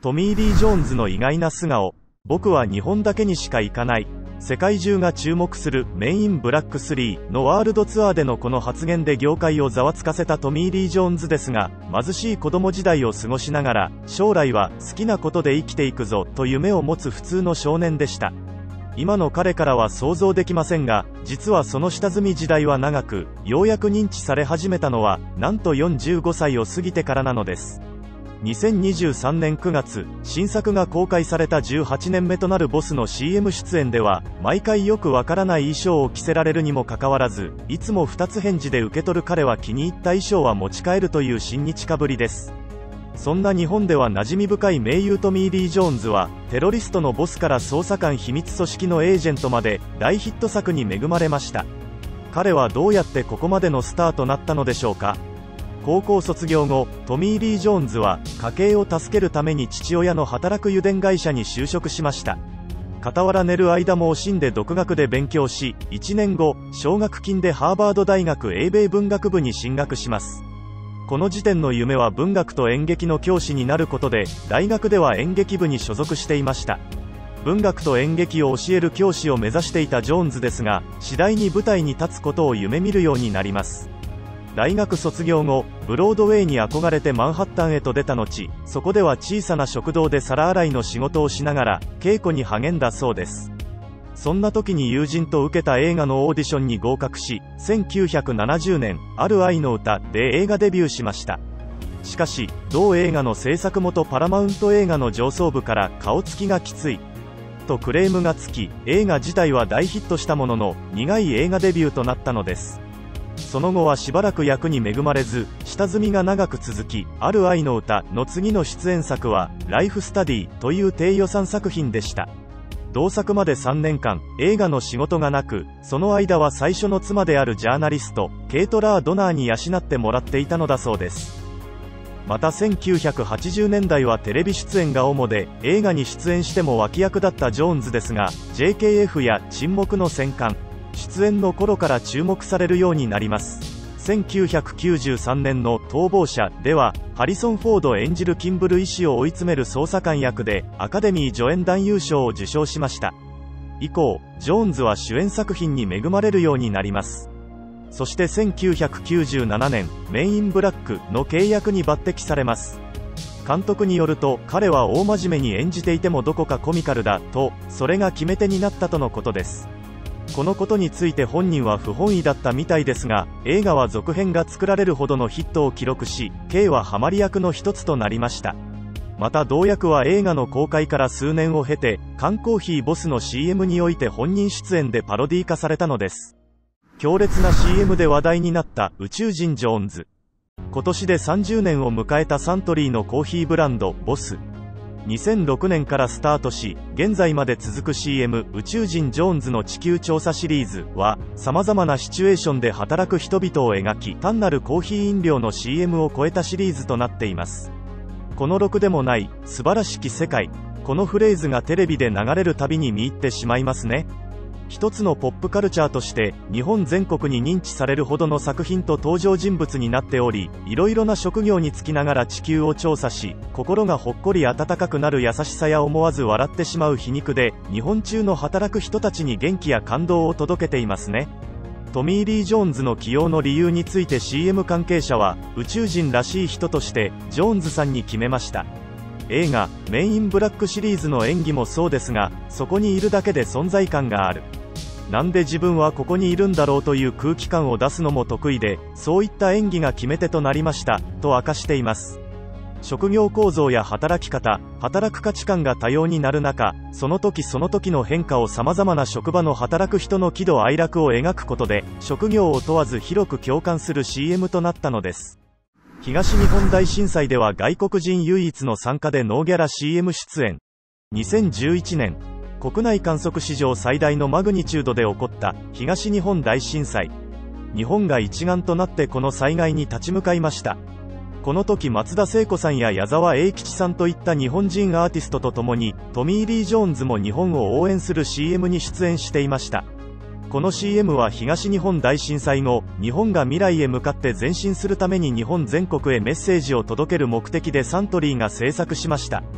A: トミー・リー・ジョーンズの意外な素顔。僕は日本だけにしか行かない。世界中が注目するメインブラックスリーのワールドツアーでのこの発言で業界をざわつかせたトミー・リー・ジョーンズですが、貧しい子供時代を過ごしながら、将来は好きなことで生きていくぞと夢を持つ普通の少年でした。今の彼からは想像できませんが、実はその下積み時代は長く、ようやく認知され始めたのは、なんとよんじゅうごさいを過ぎてからなのです。にせんにじゅうさんねんくがつ、新作が公開されたじゅうはちねんめとなるボスの シーエム 出演では、毎回よくわからない衣装を着せられるにもかかわらず、いつも二つ返事で受け取る彼は気に入った衣装は持ち帰るという親日家ぶりです。そんな日本では馴染み深い名優トミー・リー・ジョーンズは、テロリストのボスから捜査官秘密組織のエージェントまで、大ヒット作に恵まれました。彼はどうやってここまでのスターとなったのでしょうか。高校卒業後、トミー・リー・ジョーンズは家計を助けるために父親の働く油田会社に就職しました。傍ら寝る間も惜しんで独学で勉強し、いちねんご、奨学金でハーバード大学英米文学部に進学します。この時点の夢は文学と演劇の教師になることで、大学では演劇部に所属していました。文学と演劇を教える教師を目指していたジョーンズですが、次第に舞台に立つことを夢見るようになります。大学卒業後、ブロードウェイに憧れてマンハッタンへと出た後、そこでは小さな食堂で皿洗いの仕事をしながら、稽古に励んだそうです。そんな時に友人と受けた映画のオーディションに合格し、せんきゅうひゃくななじゅうねん、ある愛の歌で映画デビューしました。しかし、同映画の制作元パラマウント映画の上層部から顔つきがきついとクレームがつき、映画自体は大ヒットしたものの、苦い映画デビューとなったのです。その後はしばらく役に恵まれず、下積みが長く続き、ある愛の歌の次の出演作は、ライフスタディという低予算作品でした。同作までさんねんかん、映画の仕事がなく、その間は最初の妻であるジャーナリスト、ケイト・ラー・ドナーに養ってもらっていたのだそうです。またせんきゅうひゃくはちじゅうねんだいはテレビ出演が主で、映画に出演しても脇役だったジョーンズですが、ジェーケーエフ や沈黙の戦艦、出演の頃から注目されるようになります。せんきゅうひゃくきゅうじゅうさんねんの逃亡者では、ハリソン・フォード演じるキンブル医師を追い詰める捜査官役で、アカデミー助演男優賞を受賞しました。以降、ジョーンズは主演作品に恵まれるようになります。そしてせんきゅうひゃくきゅうじゅうななねん、メインブラックの契約に抜擢されます。監督によると、彼は大真面目に演じていてもどこかコミカルだと、それが決め手になったとのことです。このことについて本人は不本意だったみたいですが、映画は続編が作られるほどのヒットを記録し、K はハマり役の一つとなりました。また同役は映画の公開から数年を経て、缶コーヒーボスの シーエム において本人出演でパロディ化されたのです。強烈な シーエム で話題になった宇宙人ジョーンズ。今年でさんじゅうねんを迎えたサントリーのコーヒーブランド、ボス。にせんろくねんからスタートし、現在まで続く シーエム 宇宙人ジョーンズの地球調査シリーズは、様々なシチュエーションで働く人々を描き、単なるコーヒー飲料の シーエム を超えたシリーズとなっています。このろくでもない、素晴らしき世界。このフレーズがテレビで流れるたびに見入ってしまいますね。一つのポップカルチャーとして日本全国に認知されるほどの作品と登場人物になっており、いろいろな職業に就きながら地球を調査し、心がほっこり温かくなる優しさや思わず笑ってしまう皮肉で、日本中の働く人たちに元気や感動を届けていますね。トミー・リー・ジョーンズの起用の理由について シーエム 関係者は、宇宙人らしい人としてジョーンズさんに決めました。映画メインブラックシリーズの演技もそうですが、そこにいるだけで存在感がある。なんで自分はここにいるんだろうという空気感を出すのも得意で、そういった演技が決め手となりましたと明かしています。職業構造や働き方、働く価値観が多様になる中、その時その時の変化を様々な職場の働く人の喜怒哀楽を描くことで、職業を問わず広く共感する シーエム となったのです。東日本大震災では外国人唯一の参加でノーギャラ シーエム 出演。にせんじゅういちねん、国内観測史上最大のマグニチュードで起こった東日本大震災。日本が一丸となってこの災害に立ち向かいました。この時松田聖子さんや矢沢永吉さんといった日本人アーティストと共に、トミー・リー・ジョーンズも日本を応援する シーエム に出演していました。この シーエム は東日本大震災後、日本が未来へ向かって前進するために日本全国へメッセージを届ける目的でサントリーが制作しました。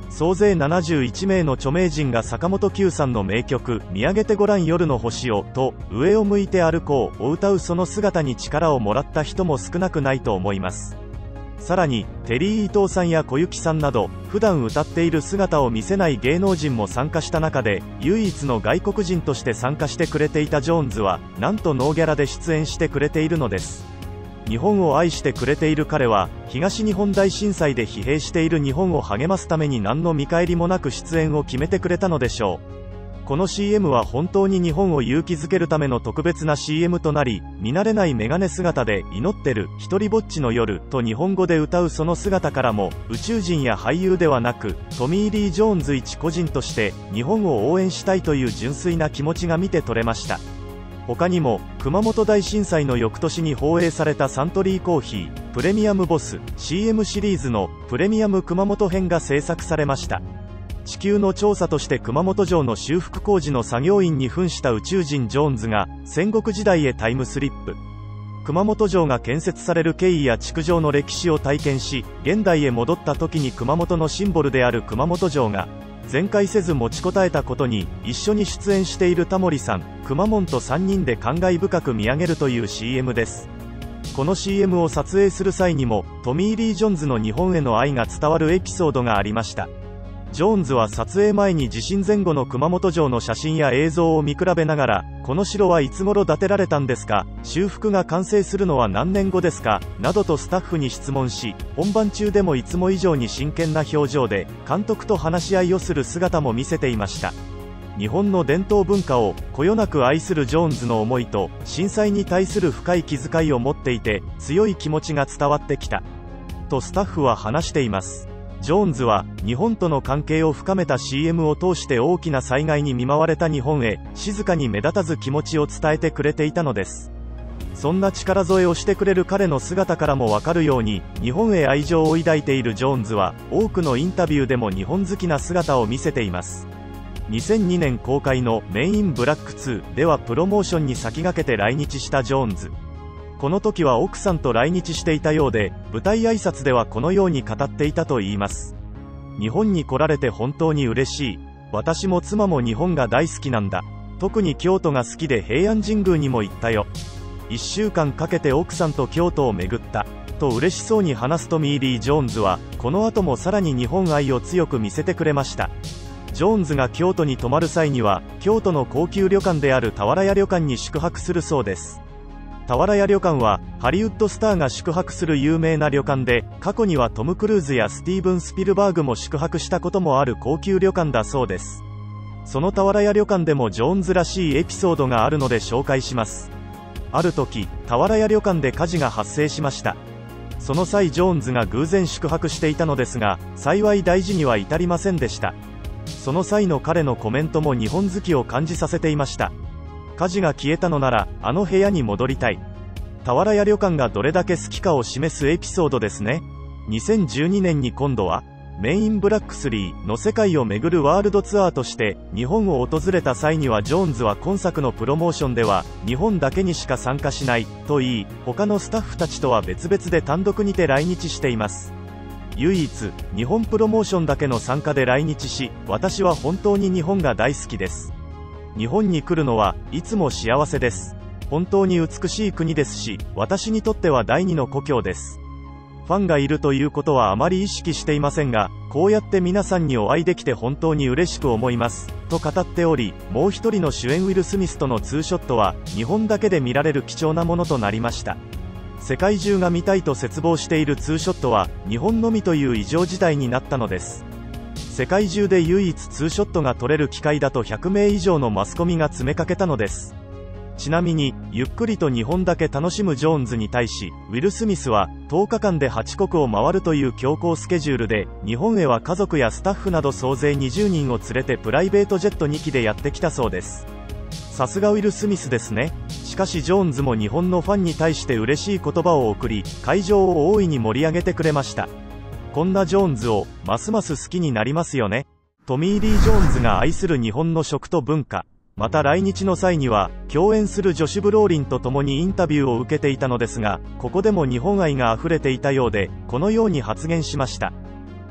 A: 総勢ななじゅういちめいの著名人が坂本九さんの名曲「見上げてごらん夜の星を」と「上を向いて歩こう」を歌うその姿に力をもらった人も少なくないと思います。さらにテリー伊藤さんや小雪さんなど普段歌っている姿を見せない芸能人も参加した中で、唯一の外国人として参加してくれていたジョーンズはなんとノーギャラで出演してくれているのです。日本を愛してくれている彼は、東日本大震災で疲弊している日本を励ますために何の見返りもなく出演を決めてくれたのでしょう。この シーエム は本当に日本を勇気づけるための特別な シーエム となり、見慣れないメガネ姿で祈ってる、一人ぼっちの夜と日本語で歌うその姿からも、宇宙人や俳優ではなく、トミー・リー・ジョーンズ一個人として日本を応援したいという純粋な気持ちが見て取れました。他にも熊本大震災の翌年に放映されたサントリーコーヒープレミアムボス シーエム シリーズのプレミアム熊本編が制作されました。地球の調査として熊本城の修復工事の作業員に扮した宇宙人ジョーンズが戦国時代へタイムスリップ。熊本城が建設される経緯や築城の歴史を体験し、現代へ戻った時に熊本のシンボルである熊本城が全壊せず持ちこたえたことに、一緒に出演しているタモリさん、くまモンとさんにんで感慨深く見上げるという シーエム です。この シーエム を撮影する際にも、トミー・リー・ジョーンズの日本への愛が伝わるエピソードがありました。ジョーンズは撮影前に地震前後の熊本城の写真や映像を見比べながら、この城はいつ頃建てられたんですか、修復が完成するのは何年後ですか、などとスタッフに質問し、本番中でもいつも以上に真剣な表情で監督と話し合いをする姿も見せていました。日本の伝統文化をこよなく愛するジョーンズの思いと、震災に対する深い気遣いを持っていて、強い気持ちが伝わってきたとスタッフは話しています。ジョーンズは日本との関係を深めた シーエム を通して大きな災害に見舞われた日本へ静かに目立たず気持ちを伝えてくれていたのです。そんな力添えをしてくれる彼の姿からもわかるように、日本へ愛情を抱いているジョーンズは多くのインタビューでも日本好きな姿を見せています。にせんにねん公開のメインブラックツーではプロモーションに先駆けて来日したジョーンズ。この時は奥さんと来日していたようで、舞台挨拶ではこのように語っていたといいます。日本に来られて本当に嬉しい。私も妻も日本が大好きなんだ。特に京都が好きで平安神宮にも行ったよ。いっしゅうかんかけて奥さんと京都を巡った。と嬉しそうに話すトミー・リー・ジョーンズは、この後もさらに日本愛を強く見せてくれました。ジョーンズが京都に泊まる際には、京都の高級旅館である俵屋旅館に宿泊するそうです。俵屋旅館はハリウッドスターが宿泊する有名な旅館で、過去にはトム・クルーズやスティーブン・スピルバーグも宿泊したこともある高級旅館だそうです。その俵屋旅館でもジョーンズらしいエピソードがあるので紹介します。ある時、俵屋旅館で火事が発生しました。その際ジョーンズが偶然宿泊していたのですが、幸い大事には至りませんでした。その際の彼のコメントも日本好きを感じさせていました。火事が消えたのならあの部屋に戻りたい。俵屋旅館がどれだけ好きかを示すエピソードですね。にせんじゅうにねんに今度はメインブラックスリーの世界を巡るワールドツアーとして日本を訪れた際には、ジョーンズは今作のプロモーションでは日本だけにしか参加しないと言い、他のスタッフたちとは別々で単独にて来日しています。唯一日本プロモーションだけの参加で来日し、私は本当に日本が大好きです。日本に来るのはいつも幸せです。本当に美しい国ですし、私にとっては第二の故郷です。ファンがいるということはあまり意識していませんが、こうやって皆さんにお会いできて本当に嬉しく思いますと語っており、もう一人の主演ウィル・スミスとのツーショットは日本だけで見られる貴重なものとなりました。世界中が見たいと切望しているツーショットは日本のみという異常事態になったのです。世界中で唯一ツーショットが撮れる機会だとひゃくめい以上のマスコミが詰めかけたのです。ちなみにゆっくりと日本だけ楽しむジョーンズに対し、ウィル・スミスはとおかかんではちこくを回るという強行スケジュールで、日本へは家族やスタッフなど総勢にじゅうにんを連れてプライベートジェットにきでやってきたそうです。さすがウィル・スミスですね。しかしジョーンズも日本のファンに対して嬉しい言葉を送り、会場を大いに盛り上げてくれました。こんなジョーンズをますます好きになりますよね。トミー・リー・ジョーンズが愛する日本の食と文化。また来日の際には共演するジョシュ・ブローリンと共にインタビューを受けていたのですが、ここでも日本愛が溢れていたようで、このように発言しました。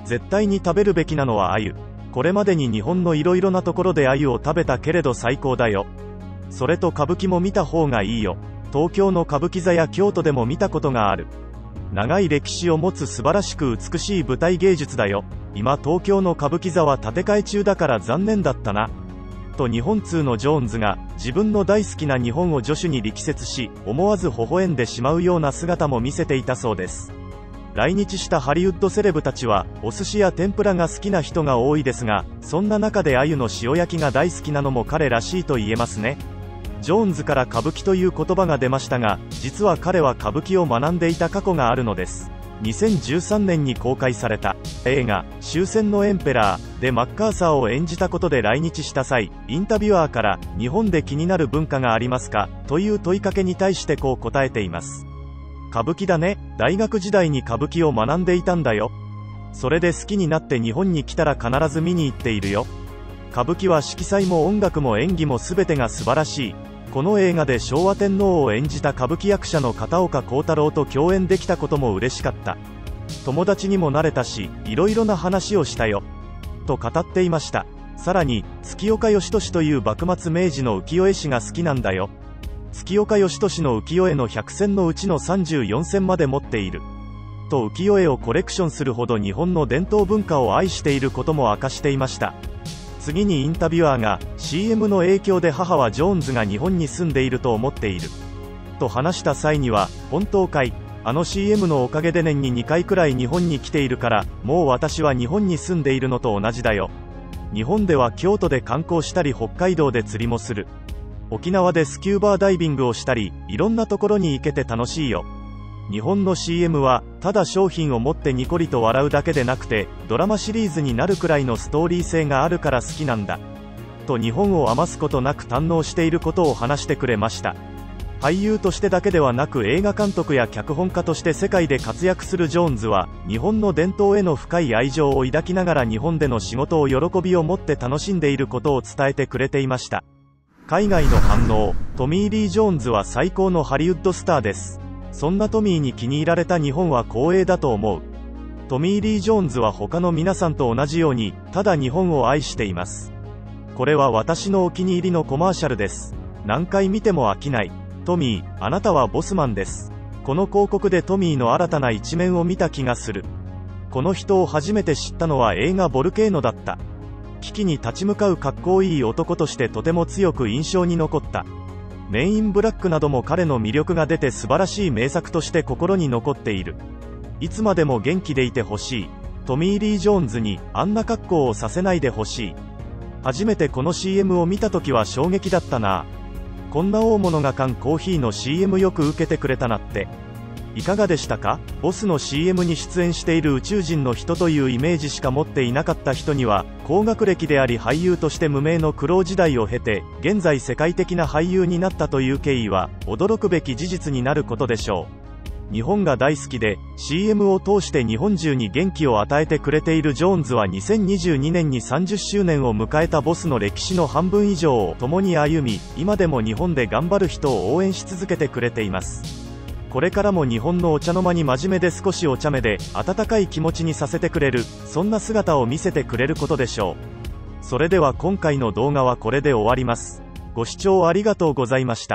A: 絶対に食べるべきなのは鮎。これまでに日本のいろいろなところで鮎を食べたけれど最高だよ。それと歌舞伎も見た方がいいよ。東京の歌舞伎座や京都でも見たことがある。長い歴史を持つ素晴らしく美しい舞台芸術だよ。今東京の歌舞伎座は建て替え中だから残念だったな。と日本通のジョーンズが自分の大好きな日本を助手に力説し、思わず微笑んでしまうような姿も見せていたそうです。来日したハリウッドセレブたちはお寿司や天ぷらが好きな人が多いですが、そんな中で鮎の塩焼きが大好きなのも彼らしいと言えますね。ジョーンズから歌舞伎という言葉が出ましたが、実は彼は歌舞伎を学んでいた過去があるのです。にせんじゅうさんねんに公開された映画「終戦のエンペラー」でマッカーサーを演じたことで来日した際、インタビュアーから「日本で気になる文化がありますか?」という問いかけに対してこう答えています。歌舞伎だね。大学時代に歌舞伎を学んでいたんだよ。それで好きになって日本に来たら必ず見に行っているよ。歌舞伎は色彩も音楽も演技も全てが素晴らしい。この映画で昭和天皇を演じた歌舞伎役者の片岡幸太郎と共演できたことも嬉しかった。友達にもなれたし、いろいろな話をしたよ。と語っていました。さらに、月岡義俊という幕末明治の浮世絵師が好きなんだよ。月岡義俊の浮世絵のひゃくせんのうちのさんじゅうよんせんまで持っている。と浮世絵をコレクションするほど日本の伝統文化を愛していることも明かしていました。次にインタビュアーが シーエム の影響で母はジョーンズが日本に住んでいると思っていると話した際には、本当かい、あの シーエム のおかげで年ににかいくらい日本に来ているから、もう私は日本に住んでいるのと同じだよ。日本では京都で観光したり北海道で釣りもする。沖縄でスキューバーダイビングをしたり、いろんなところに行けて楽しいよ。日本の シーエム はただ商品を持ってニコリと笑うだけでなくて、ドラマシリーズになるくらいのストーリー性があるから好きなんだと日本を余すことなく堪能していることを話してくれました。俳優としてだけではなく映画監督や脚本家として世界で活躍するジョーンズは、日本の伝統への深い愛情を抱きながら日本での仕事を喜びを持って楽しんでいることを伝えてくれていました。海外の反応。トミー・リー・ジョーンズは最高のハリウッドスターです。そんなトミーに気に入られた日本は光栄だと思う。トミー・リー・ジョーンズは他の皆さんと同じように、ただ日本を愛しています。これは私のお気に入りのコマーシャルです。何回見ても飽きない。トミー、あなたはボスマンです。この広告でトミーの新たな一面を見た気がする。この人を初めて知ったのは映画ボルケーノだった。危機に立ち向かうかっこいい男としてとても強く印象に残った。メインブラックなども彼の魅力が出て素晴らしい名作として心に残っている。いつまでも元気でいてほしい。トミー・リー・ジョーンズにあんな格好をさせないでほしい。初めてこの シーエム を見た時は衝撃だったな。こんな大物が缶コーヒーの シーエム よく受けてくれたなって。いかがでしたか？ボスの シーエム に出演している宇宙人の人というイメージしか持っていなかった人には、高学歴であり俳優として無名の苦労時代を経て、現在世界的な俳優になったという経緯は、驚くべき事実になることでしょう。日本が大好きで、シーエム を通して日本中に元気を与えてくれているジョーンズはにせんにじゅうにねんにさんじゅっしゅうねんを迎えたボスの歴史の半分以上を共に歩み、今でも日本で頑張る人を応援し続けてくれています。これからも日本のお茶の間に真面目で少しお茶目で温かい気持ちにさせてくれる、そんな姿を見せてくれることでしょう。それでは今回の動画はこれで終わります。ご視聴ありがとうございました。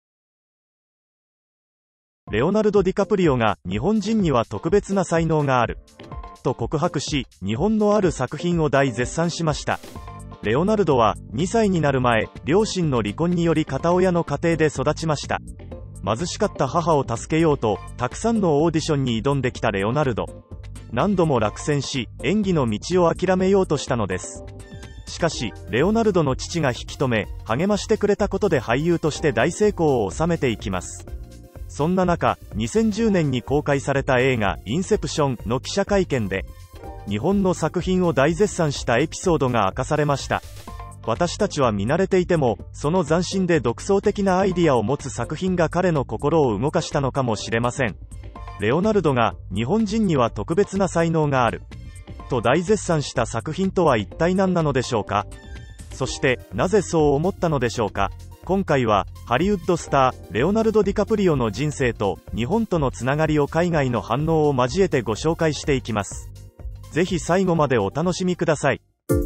A: レオナルド・ディカプリオが日本人には特別な才能があると告白し、日本のある作品を大絶賛しました。レオナルドはにさいになる前、両親の離婚により片親の家庭で育ちました。貧しかった母を助けようと、たくさんのオーディションに挑んできたレオナルド。何度も落選し、演技の道を諦めようとしたのです。しかし、レオナルドの父が引き止め、励ましてくれたことで俳優として大成功を収めていきます。そんな中、にせんじゅうねんに公開された映画、インセプションの記者会見で、日本の作品を大絶賛したエピソードが明かされました。私たちは見慣れていても、その斬新で独創的なアイディアを持つ作品が彼の心を動かしたのかもしれません。レオナルドが、日本人には特別な才能があると大絶賛した作品とは一体何なのでしょうか。そして、なぜそう思ったのでしょうか。今回は、ハリウッドスター、レオナルド・ディカプリオの人生と、日本とのつながりを海外の反応を交えてご紹介していきます。 ぜひ最後までお楽しみください。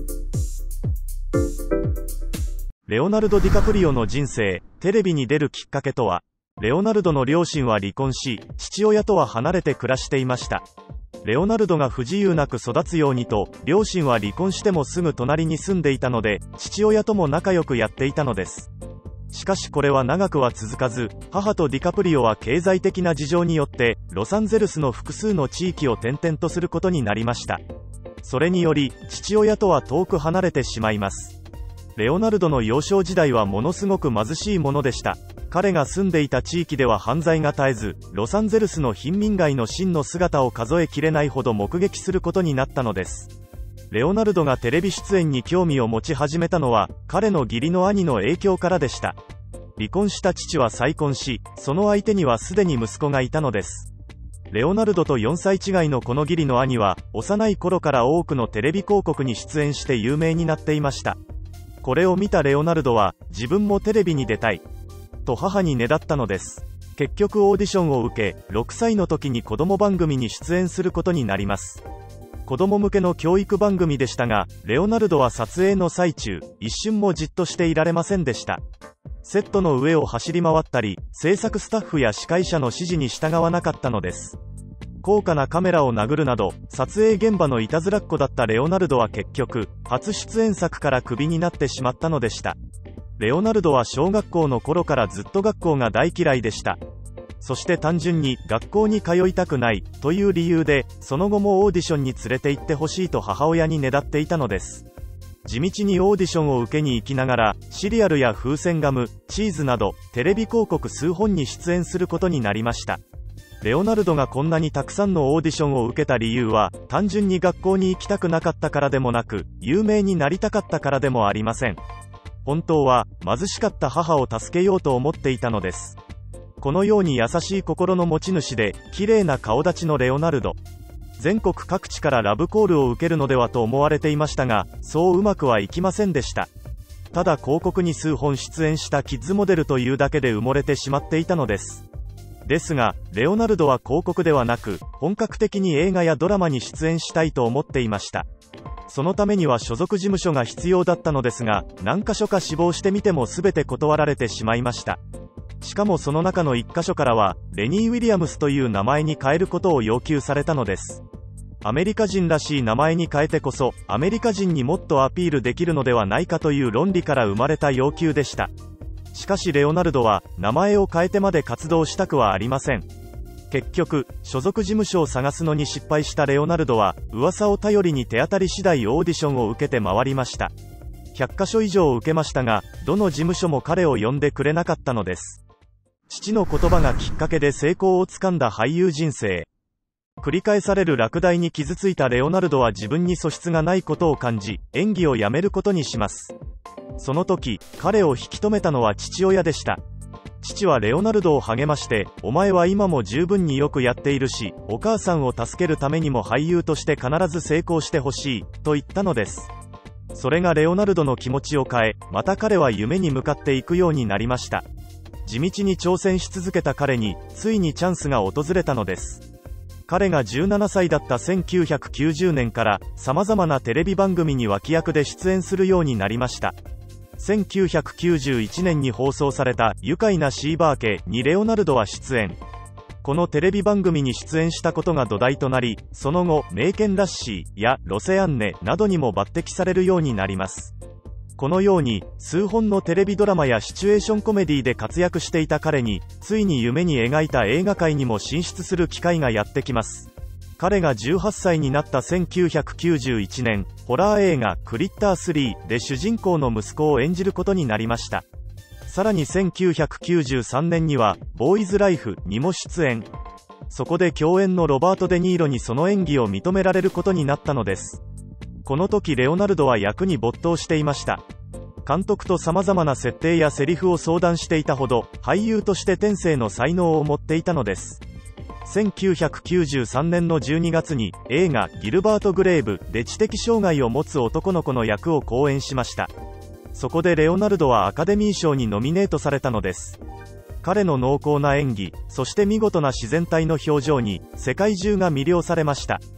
A: レオナルド・ディカプリオの人生、テレビに出るきっかけとは。レオナルドの両親は離婚し、父親とは離れて暮らしていました。レオナルドが不自由なく育つようにと、両親は離婚してもすぐ隣に住んでいたので、父親とも仲良くやっていたのです。しかしこれは長くは続かず、母とディカプリオは経済的な事情によって、ロサンゼルスの複数の地域を転々とすることになりました。それにより、父親とは遠く離れてしまいます。レオナルドの幼少時代はものすごく貧しいものでした。彼が住んでいた地域では犯罪が絶えず、ロサンゼルスの貧民街の真の姿を数えきれないほど目撃することになったのです。レオナルドがテレビ出演に興味を持ち始めたのは、彼の義理の兄の影響からでした。離婚した父は再婚し、その相手にはすでに息子がいたのです。レオナルドとよんさい違いのこの義理の兄は、幼い頃から多くのテレビ広告に出演して有名になっていました。これを見たレオナルドは、自分もテレビに出たいと母にねだったのです。結局オーディションを受け、ろくさいの時に子供番組に出演することになります。子供向けの教育番組でしたが、レオナルドは撮影の最中、一瞬もじっとしていられませんでした。セットの上を走り回ったり、制作スタッフや司会者の指示に従わなかったのです。高価なカメラを殴るなど、撮影現場のいたずらっ子だったレオナルドは結局、初出演作からクビになってしまったのでした。レオナルドは小学校の頃からずっと学校が大嫌いでした。そして単純に学校に通いたくないという理由で、その後もオーディションに連れて行ってほしいと母親にねだっていたのです。地道にオーディションを受けに行きながら、シリアルや風船ガム、チーズなど、テレビ広告数本に出演することになりました。レオナルドがこんなにたくさんのオーディションを受けた理由は、単純に学校に行きたくなかったからでもなく、有名になりたかったからでもありません。本当は、貧しかった母を助けようと思っていたのです。このように優しい心の持ち主で、綺麗な顔立ちのレオナルド。全国各地からラブコールを受けるのではと思われていましたが、そううまくはいきませんでした。ただ広告に数本出演したキッズモデルというだけで埋もれてしまっていたのです。ですが、レオナルドは広告ではなく、本格的に映画やドラマに出演したいと思っていました。そのためには所属事務所が必要だったのですが、何箇所か志望してみても全て断られてしまいました。しかもその中のいっ箇所からは、レニー・ウィリアムスという名前に変えることを要求されたのです。アメリカ人らしい名前に変えてこそ、アメリカ人にもっとアピールできるのではないかという論理から生まれた要求でした。しかしレオナルドは、名前を変えてまで活動したくはありません。結局、所属事務所を探すのに失敗したレオナルドは、噂を頼りに手当たり次第オーディションを受けて回りました。ひゃっかしょ以上受けましたが、どの事務所も彼を呼んでくれなかったのです。父の言葉がきっかけで成功をつかんだ俳優人生。繰り返される落第に傷ついたレオナルドは自分に素質がないことを感じ、演技をやめることにします。その時、彼を引き止めたのは父親でした。父はレオナルドを励まして、お前は今も十分によくやっているし、お母さんを助けるためにも俳優として必ず成功してほしい、と言ったのです。それがレオナルドの気持ちを変え、また彼は夢に向かっていくようになりました。地道に挑戦し続けた彼に、ついにチャンスが訪れたのです。彼がじゅうななさいだったせんきゅうひゃくきゅうじゅうねんから、様々なテレビ番組に脇役で出演するようになりました。せんきゅうひゃくきゅうじゅういちねんに放送された愉快なシーバー家にレオナルドは出演。このテレビ番組に出演したことが土台となり、その後、名犬ラッシーやロセアンネなどにも抜擢されるようになります。このように、数本のテレビドラマやシチュエーションコメディで活躍していた彼に、ついに夢に描いた映画界にも進出する機会がやってきます。彼がじゅうはっさいになったせんきゅうひゃくきゅうじゅういちねん、ホラー映画クリッタースリーで主人公の息子を演じることになりました。さらにせんきゅうひゃくきゅうじゅうさんねんには、ボーイズライフにも出演。そこで共演のロバート・デ・ニーロにその演技を認められることになったのです。この時レオナルドは役に没頭していました。監督と様々な設定やセリフを相談していたほど、俳優として天性の才能を持っていたのです。せんきゅうひゃくきゅうじゅうさんねんのじゅうにがつに映画ギルバート・グレーブで知的障害を持つ男の子の役を好演しました。そこでレオナルドはアカデミー賞にノミネートされたのです。彼の濃厚な演技、そして見事な自然体の表情に世界中が魅了されました。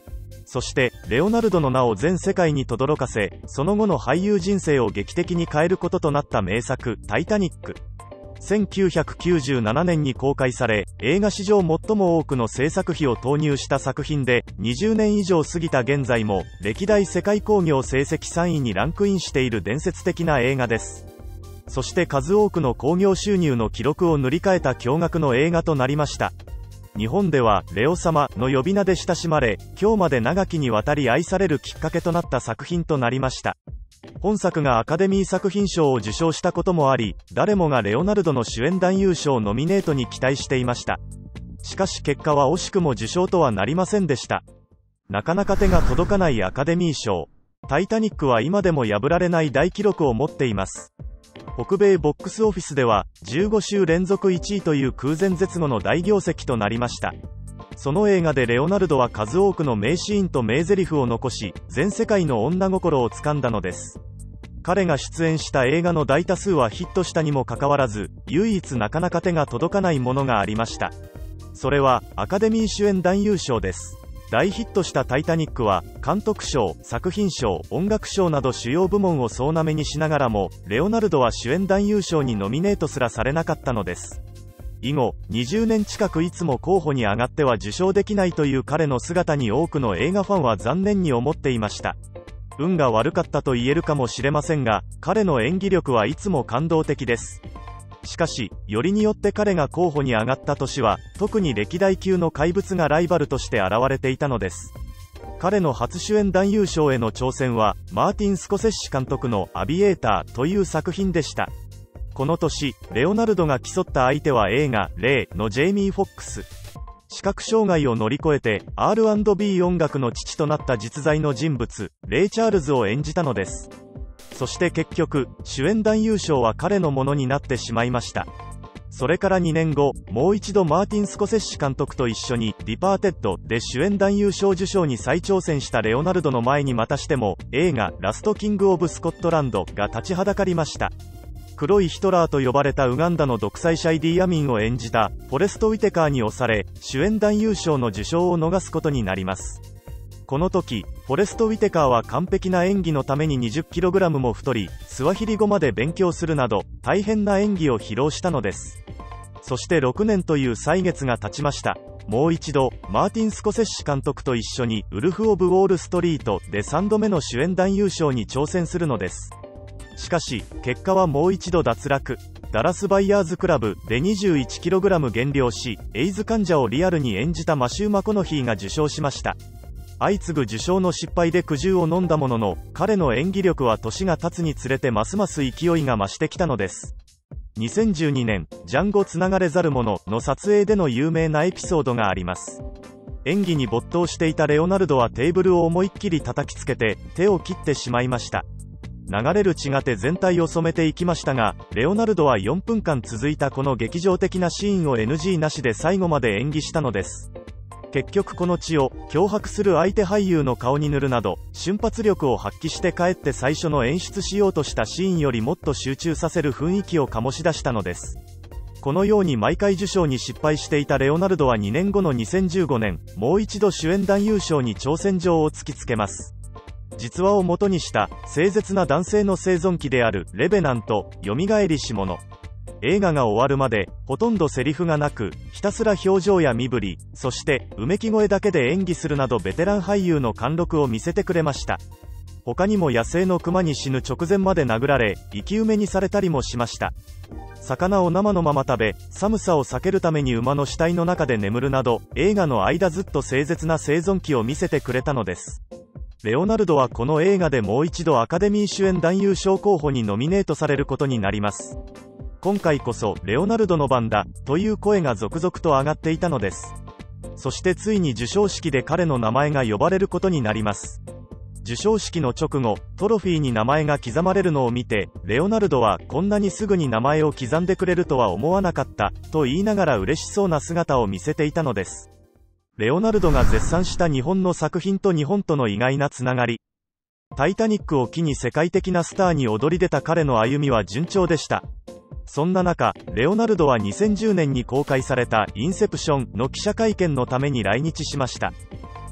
A: そして、レオナルドの名を全世界に轟かせ、その後の俳優人生を劇的に変えることとなった名作、タイタニック。せんきゅうひゃくきゅうじゅうななねんに公開され、映画史上最も多くの制作費を投入した作品で、にじゅうねん以上過ぎた現在も、歴代世界興行成績さんいにランクインしている伝説的な映画です。そして数多くの興行収入の記録を塗り替えた驚愕の映画となりました。日本では、レオ様の呼び名で親しまれ、今日まで長きにわたり愛されるきっかけとなった作品となりました。本作がアカデミー作品賞を受賞したこともあり、誰もがレオナルドの主演男優賞ノミネートに期待していました。しかし結果は惜しくも受賞とはなりませんでした。なかなか手が届かないアカデミー賞。タイタニックは今でも破られない大記録を持っています。北米ボックスオフィスでは、じゅうごしゅう連続いちいという空前絶後の大業績となりました。その映画でレオナルドは数多くの名シーンと名台詞を残し、全世界の女心を掴んだのです。彼が出演した映画の大多数はヒットしたにもかかわらず、唯一なかなか手が届かないものがありました。それは、アカデミー主演男優賞です。大ヒットしたタイタニックは、監督賞、作品賞、音楽賞など主要部門を総なめにしながらも、レオナルドは主演男優賞にノミネートすらされなかったのです。以後、にじゅうねん近くいつも候補に上がっては受賞できないという彼の姿に多くの映画ファンは残念に思っていました。運が悪かったと言えるかもしれませんが、彼の演技力はいつも感動的です。しかし、よりによって彼が候補に上がった年は、特に歴代級の怪物がライバルとして現れていたのです。彼の初主演男優賞への挑戦は、マーティン・スコセッシ監督のアビエーターという作品でした。この年、レオナルドが競った相手は映画、レイのジェイミー・フォックス。視覚障害を乗り越えて アールアンドビー 音楽の父となった実在の人物、レイ・チャールズを演じたのです。そして結局、主演男優賞は彼のものになってしまいました。それからにねんご、もう一度マーティン・スコセッシ監督と一緒に、ディパーテッドで主演男優賞受賞に再挑戦したレオナルドの前にまたしても、映画、ラスト・キング・オブ・スコットランドが立ちはだかりました。黒いヒトラーと呼ばれたウガンダの独裁者イディ・アミンを演じた、フォレスト・ウィテカーに押され、主演男優賞の受賞を逃すことになります。この時、フォレスト・ウィテカーは完璧な演技のために にじゅっキログラム も太り、スワヒリ語まで勉強するなど、大変な演技を披露したのです。そしてろくねんという歳月が経ちました。もう一度、マーティン・スコセッシ監督と一緒に、ウルフ・オブ・ウォール・ストリートでさんどめの主演男優賞に挑戦するのです。しかし、結果はもう一度脱落。ダラスバイヤーズクラブで にじゅういちキログラム 減量し、エイズ患者をリアルに演じたマシュー・マコノヒーが受賞しました。相次ぐ受賞の失敗で苦汁を飲んだものの、彼の演技力は年が経つにつれてますます勢いが増してきたのです。にせんじゅうにねん、ジャンゴつながれざる者の撮影での有名なエピソードがあります。演技に没頭していたレオナルドはテーブルを思いっきり叩きつけて、手を切ってしまいました。流れる血が手全体を染めていきましたが、レオナルドはよんぷんかん続いたこの劇場的なシーンを エヌジー なしで最後まで演技したのです。結局この血を脅迫する相手俳優の顔に塗るなど、瞬発力を発揮して帰って最初の演出しようとしたシーンよりもっと集中させる雰囲気を醸し出したのです。このように毎回受賞に失敗していたレオナルドはにねんごのにせんじゅうごねん、もう一度主演男優賞に挑戦状を突きつけます。実話を元にした清絶な男性の生存記であるレベナント、蘇りし者。映画が終わるまでほとんどセリフがなく、ひたすら表情や身振り、そしてうめき声だけで演技するなどベテラン俳優の貫禄を見せてくれました。他にも野生の熊に死ぬ直前まで殴られ、生き埋めにされたりもしました。魚を生のまま食べ、寒さを避けるために馬の死体の中で眠るなど、映画の間ずっと清絶な生存記を見せてくれたのです。レオナルドはこの映画でもう一度アカデミー主演男優賞候補にノミネートされることになります。今回こそレオナルドの番だという声が続々と上がっていたのです。そしてついに授賞式で彼の名前が呼ばれることになります。授賞式の直後、トロフィーに名前が刻まれるのを見て、レオナルドはこんなにすぐに名前を刻んでくれるとは思わなかったと言いながら嬉しそうな姿を見せていたのです。レオナルドが絶賛した日本の作品と日本との意外なつながり。タイタニックを機に世界的なスターに躍り出た彼の歩みは順調でした。そんな中、レオナルドはにせんじゅうねんに公開されたインセプションの記者会見のために来日しました。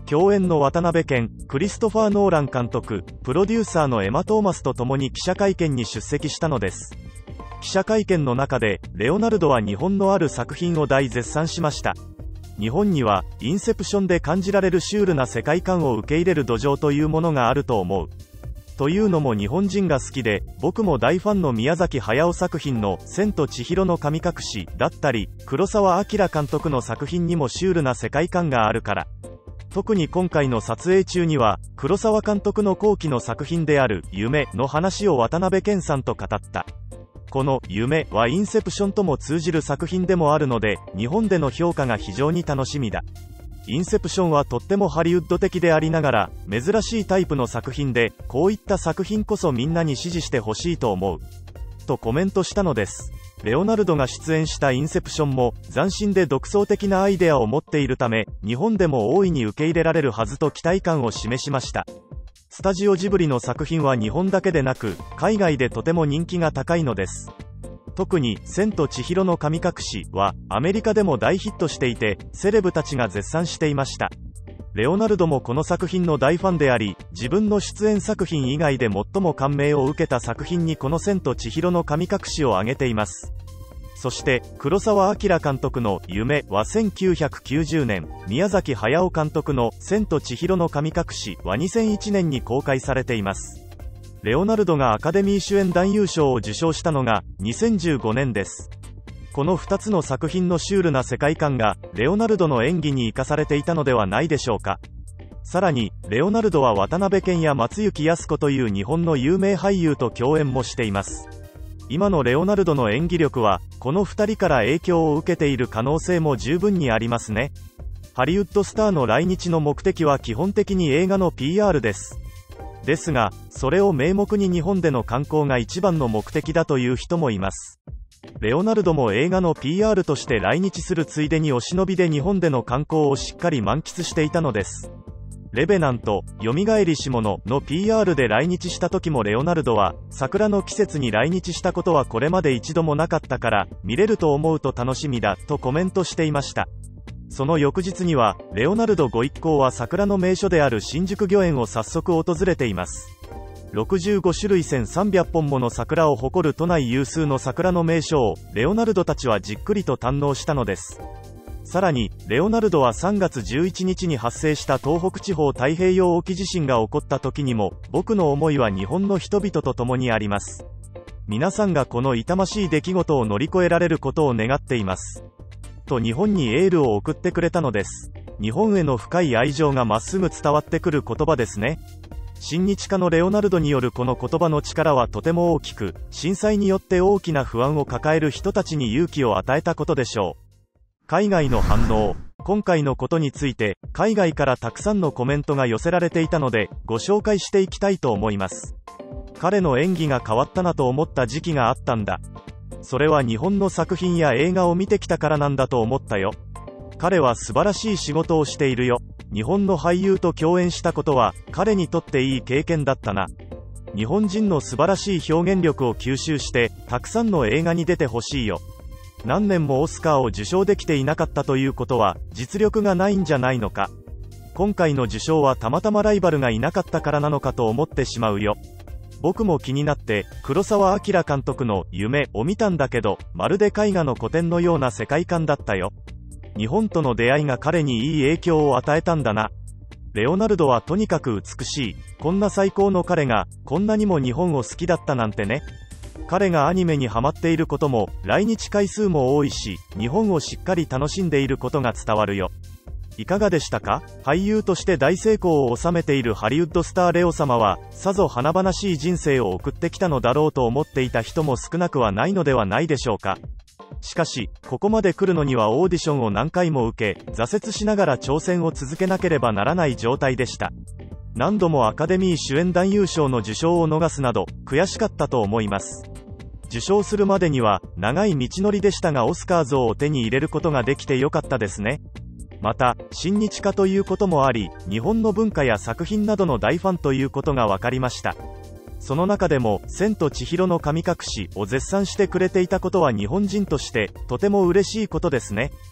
A: 共演の渡辺謙、クリストファー・ノーラン監督、プロデューサーのエマ・トーマスと共に記者会見に出席したのです。記者会見の中で、レオナルドは日本のある作品を大絶賛しました。日本には、インセプションで感じられるシュールな世界観を受け入れる土壌というものがあると思う。というのも日本人が好きで、僕も大ファンの宮崎駿作品の千と千尋の神隠しだったり、黒澤明監督の作品にもシュールな世界観があるから。特に今回の撮影中には、黒澤監督の後期の作品である夢の話を渡辺謙さんと語った。この夢はインセプションとも通じる作品でもあるので、日本での評価が非常に楽しみだ。インセプションはとってもハリウッド的でありながら、珍しいタイプの作品で、こういった作品こそみんなに支持してほしいと思う。とコメントしたのです。レオナルドが出演したインセプションも、斬新で独創的なアイデアを持っているため、日本でも大いに受け入れられるはずと期待感を示しました。スタジオジブリの作品は日本だけでなく、海外でとても人気が高いのです。特に、千と千尋の神隠しは、アメリカでも大ヒットしていて、セレブたちが絶賛していました。レオナルドもこの作品の大ファンであり、自分の出演作品以外で最も感銘を受けた作品にこの千と千尋の神隠しを挙げています。そして、黒澤明監督の夢はせんきゅうひゃくきゅうじゅうねん、宮崎駿監督の千と千尋の神隠しはにせんいちねんに公開されています。レオナルドがアカデミー主演男優賞を受賞したのがにせんじゅうごねんです。このふたつの作品のシュールな世界観がレオナルドの演技に生かされていたのではないでしょうか。さらに、レオナルドは渡辺謙や松雪泰子という日本の有名俳優と共演もしています。今のレオナルドの演技力は、このふたりから影響を受けている可能性も十分にありますね。ハリウッドスターの来日の目的は基本的に映画の ピーアール です。ですが、それを名目に日本での観光が一番の目的だという人もいます。レオナルドも映画の ピーアール として来日するついでにお忍びで日本での観光をしっかり満喫していたのです。レベナント、よみがえりし者の ピーアール で来日した時もレオナルドは、桜の季節に来日したことはこれまで一度もなかったから、見れると思うと楽しみだ、とコメントしていました。その翌日には、レオナルドご一行は桜の名所である新宿御苑を早速訪れています。ろくじゅうごしゅるいせんさんびゃっぽんもの桜を誇る都内有数の桜の名所を、レオナルドたちはじっくりと堪能したのです。さらに、レオナルドはさんがつじゅういちにちに発生した東北地方太平洋沖地震が起こった時にも、僕の思いは日本の人々と共にあります。皆さんがこの痛ましい出来事を乗り越えられることを願っています。と日本にエールを送ってくれたのです。日本への深い愛情がまっすぐ伝わってくる言葉ですね。親日家のレオナルドによるこの言葉の力はとても大きく、震災によって大きな不安を抱える人たちに勇気を与えたことでしょう。海外の反応。今回のことについて、海外からたくさんのコメントが寄せられていたので、ご紹介していきたいと思います。彼の演技が変わったなと思った時期があったんだ。それは日本の作品や映画を見てきたからなんだと思ったよ。彼は素晴らしい仕事をしているよ。日本の俳優と共演したことは、彼にとっていい経験だったな。日本人の素晴らしい表現力を吸収して、たくさんの映画に出てほしいよ。何年もオスカーを受賞できていなかったということは、実力がないんじゃないのか。今回の受賞はたまたまライバルがいなかったからなのかと思ってしまうよ。僕も気になって、黒澤明監督の夢を見たんだけど、まるで絵画の古典のような世界観だったよ。日本との出会いが彼にいい影響を与えたんだな。レオナルドはとにかく美しい。こんな最高の彼が、こんなにも日本を好きだったなんてね。彼がアニメにハマっていることも、来日回数も多いし、日本をしっかり楽しんでいることが伝わるよ。いかがでしたか？俳優として大成功を収めているハリウッドスターレオ様は、さぞ華々しい人生を送ってきたのだろうと思っていた人も少なくはないのではないでしょうか。しかし、ここまで来るのにはオーディションを何回も受け、挫折しながら挑戦を続けなければならない状態でした。何度もアカデミー主演男優賞の受賞を逃すなど、悔しかったと思います。受賞するまでには、長い道のりでしたがオスカー像を手に入れることができてよかったですね。また、親日家ということもあり、日本の文化や作品などの大ファンということが分かりました。その中でも、千と千尋の神隠しを絶賛してくれていたことは日本人として、とても嬉しいことですね。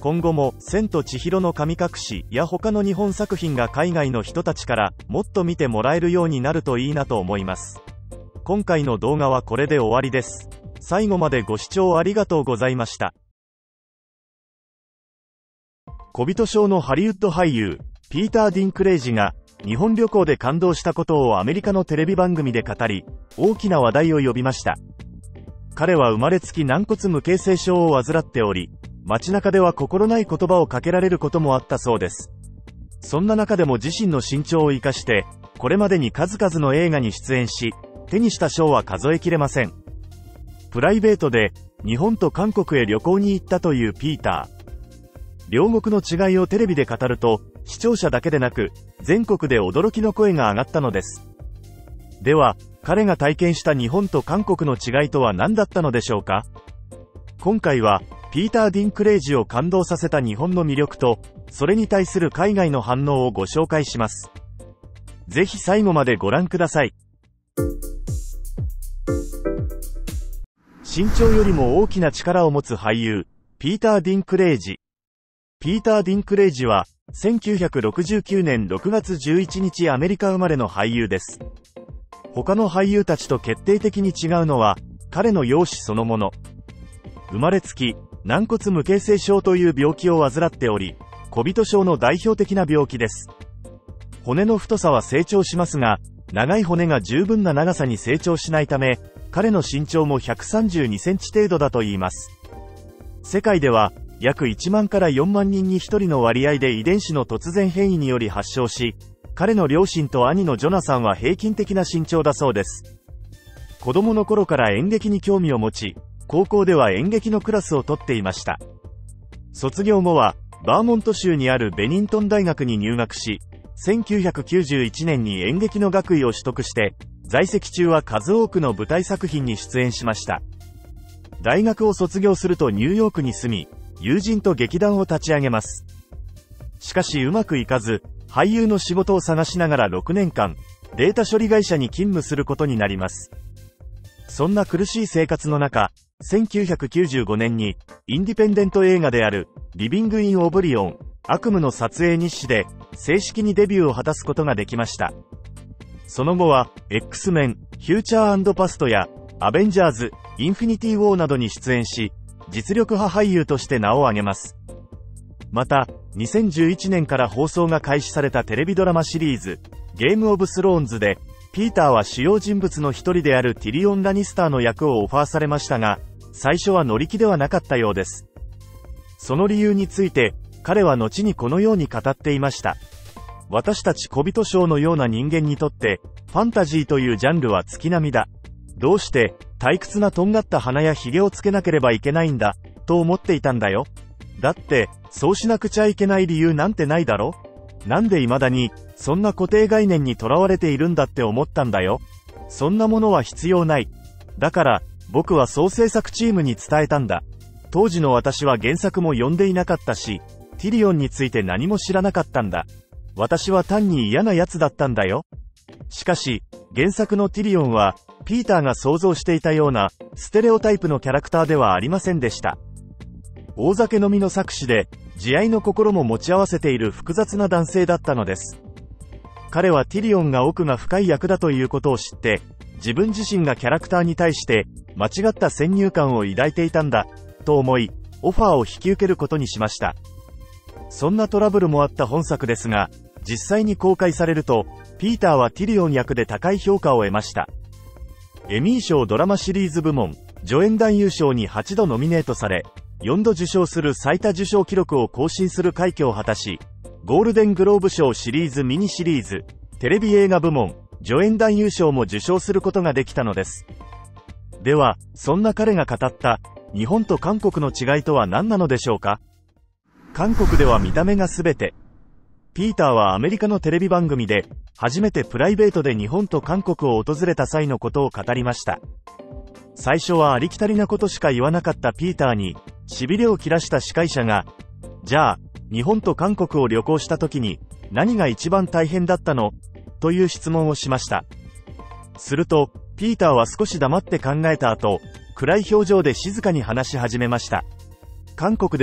A: 今後も千と千尋の神隠しや他の日本作品が海外の人たちからもっと見てもらえるようになるといいなと思います。今回の動画はこれで終わりです。最後までご視聴ありがとうございました。小人賞のハリウッド俳優、ピーター・ディンクレイジが、日本旅行で感動したことをアメリカのテレビ番組で語り、大きな話題を呼びました。彼は生まれつき軟骨無形成症を患っており、街中では心ない言葉をかけられることもあったそうです。そんな中でも自身の身長を生かして、これまでに数々の映画に出演し、手にした賞は数えきれません。プライベートで、日本と韓国へ旅行に行ったというピーター。両国の違いをテレビで語ると、視聴者だけでなく、全国で驚きの声が上がったのです。では、彼が体験した日本と韓国の違いとは何だったのでしょうか？今回は、ピーター・ディンクレイジを感動させた日本の魅力と、それに対する海外の反応をご紹介します。ぜひ最後までご覧ください。身長よりも大きな力を持つ俳優、ピーター・ディンクレイジ。ピーター・ディンクレイジは、せんきゅうひゃくろくじゅうきゅうねんろくがつじゅういちにちアメリカ生まれの俳優です。他の俳優たちと決定的に違うのは、彼の容姿そのもの。生まれつき、軟骨無形成症という病気を患っており、小人症の代表的な病気です。骨の太さは成長しますが、長い骨が十分な長さに成長しないため、彼の身長もひゃくさんじゅうにセンチ程度だといいます。世界では、約いちまんからよんまんにんにひとりの割合で遺伝子の突然変異により発症し、彼の両親と兄のジョナサンは平均的な身長だそうです。子供の頃から演劇に興味を持ち、高校では演劇のクラスを取っていました。卒業後は、バーモント州にあるベニントン大学に入学し、せんきゅうひゃくきゅうじゅういちねんに演劇の学位を取得して、在籍中は数多くの舞台作品に出演しました。大学を卒業するとニューヨークに住み、友人と劇団を立ち上げます。しかしうまくいかず、俳優の仕事を探しながらろくねんかん、データ処理会社に勤務することになります。そんな苦しい生活の中、せんきゅうひゃくきゅうじゅうごねんに、インディペンデント映画である、リビング・イン・オブリオン、悪夢の撮影日誌で、正式にデビューを果たすことができました。その後は、X メン、フューチャー&パストや、アベンジャーズ、インフィニティ・ウォーなどに出演し、実力派俳優として名を挙げます。また、にせんじゅういちねんから放送が開始されたテレビドラマシリーズ、ゲームオブスローンズで、ピーターは主要人物の一人であるティリオン・ラニスターの役をオファーされましたが、最初は乗り気ではなかったようです。その理由について、彼は後にこのように語っていました。私たち小人症のような人間にとって、ファンタジーというジャンルは月並みだ。どうして、退屈なとんがった鼻や髭をつけなければいけないんだ、と思っていたんだよ。だって、そうしなくちゃいけない理由なんてないだろ？なんで未だに、そんな固定概念にとらわれているんだって思ったんだよ。そんなものは必要ない。だから、僕は総制作チームに伝えたんだ。当時の私は原作も読んでいなかったし、ティリオンについて何も知らなかったんだ。私は単に嫌な奴だったんだよ。しかし、原作のティリオンは、ピーターが想像していたような、ステレオタイプのキャラクターではありませんでした。大酒飲みの策士で、慈愛の心も持ち合わせている複雑な男性だったのです。彼はティリオンが奥が深い役だということを知って、自分自身がキャラクターに対して、間違った先入観を抱いていたんだ、と思い、オファーを引き受けることにしました。そんなトラブルもあった本作ですが、実際に公開されると、ピーターはティリオン役で高い評価を得ました。エミー賞ドラマシリーズ部門、助演男優賞にはちどノミネートされ、よんど受賞する最多受賞記録を更新する快挙を果たし、ゴールデングローブ賞シリーズミニシリーズ、テレビ映画部門、助演男優賞も受賞することができたのです。では、そんな彼が語った、日本と韓国の違いとは何なのでしょうか？韓国では見た目が全て。ピーターはアメリカのテレビ番組で、初めてプライベートで日本と韓国を訪れた際のことを語りました。最初はありきたりなことしか言わなかったピーターに、痺れを切らした司会者が、じゃあ、日本と韓国を旅行した時に、何が一番大変だったの？という質問をしました。すると、ピーターは少し黙って考えた後、暗い表情で静かに話し始めました。韓国では、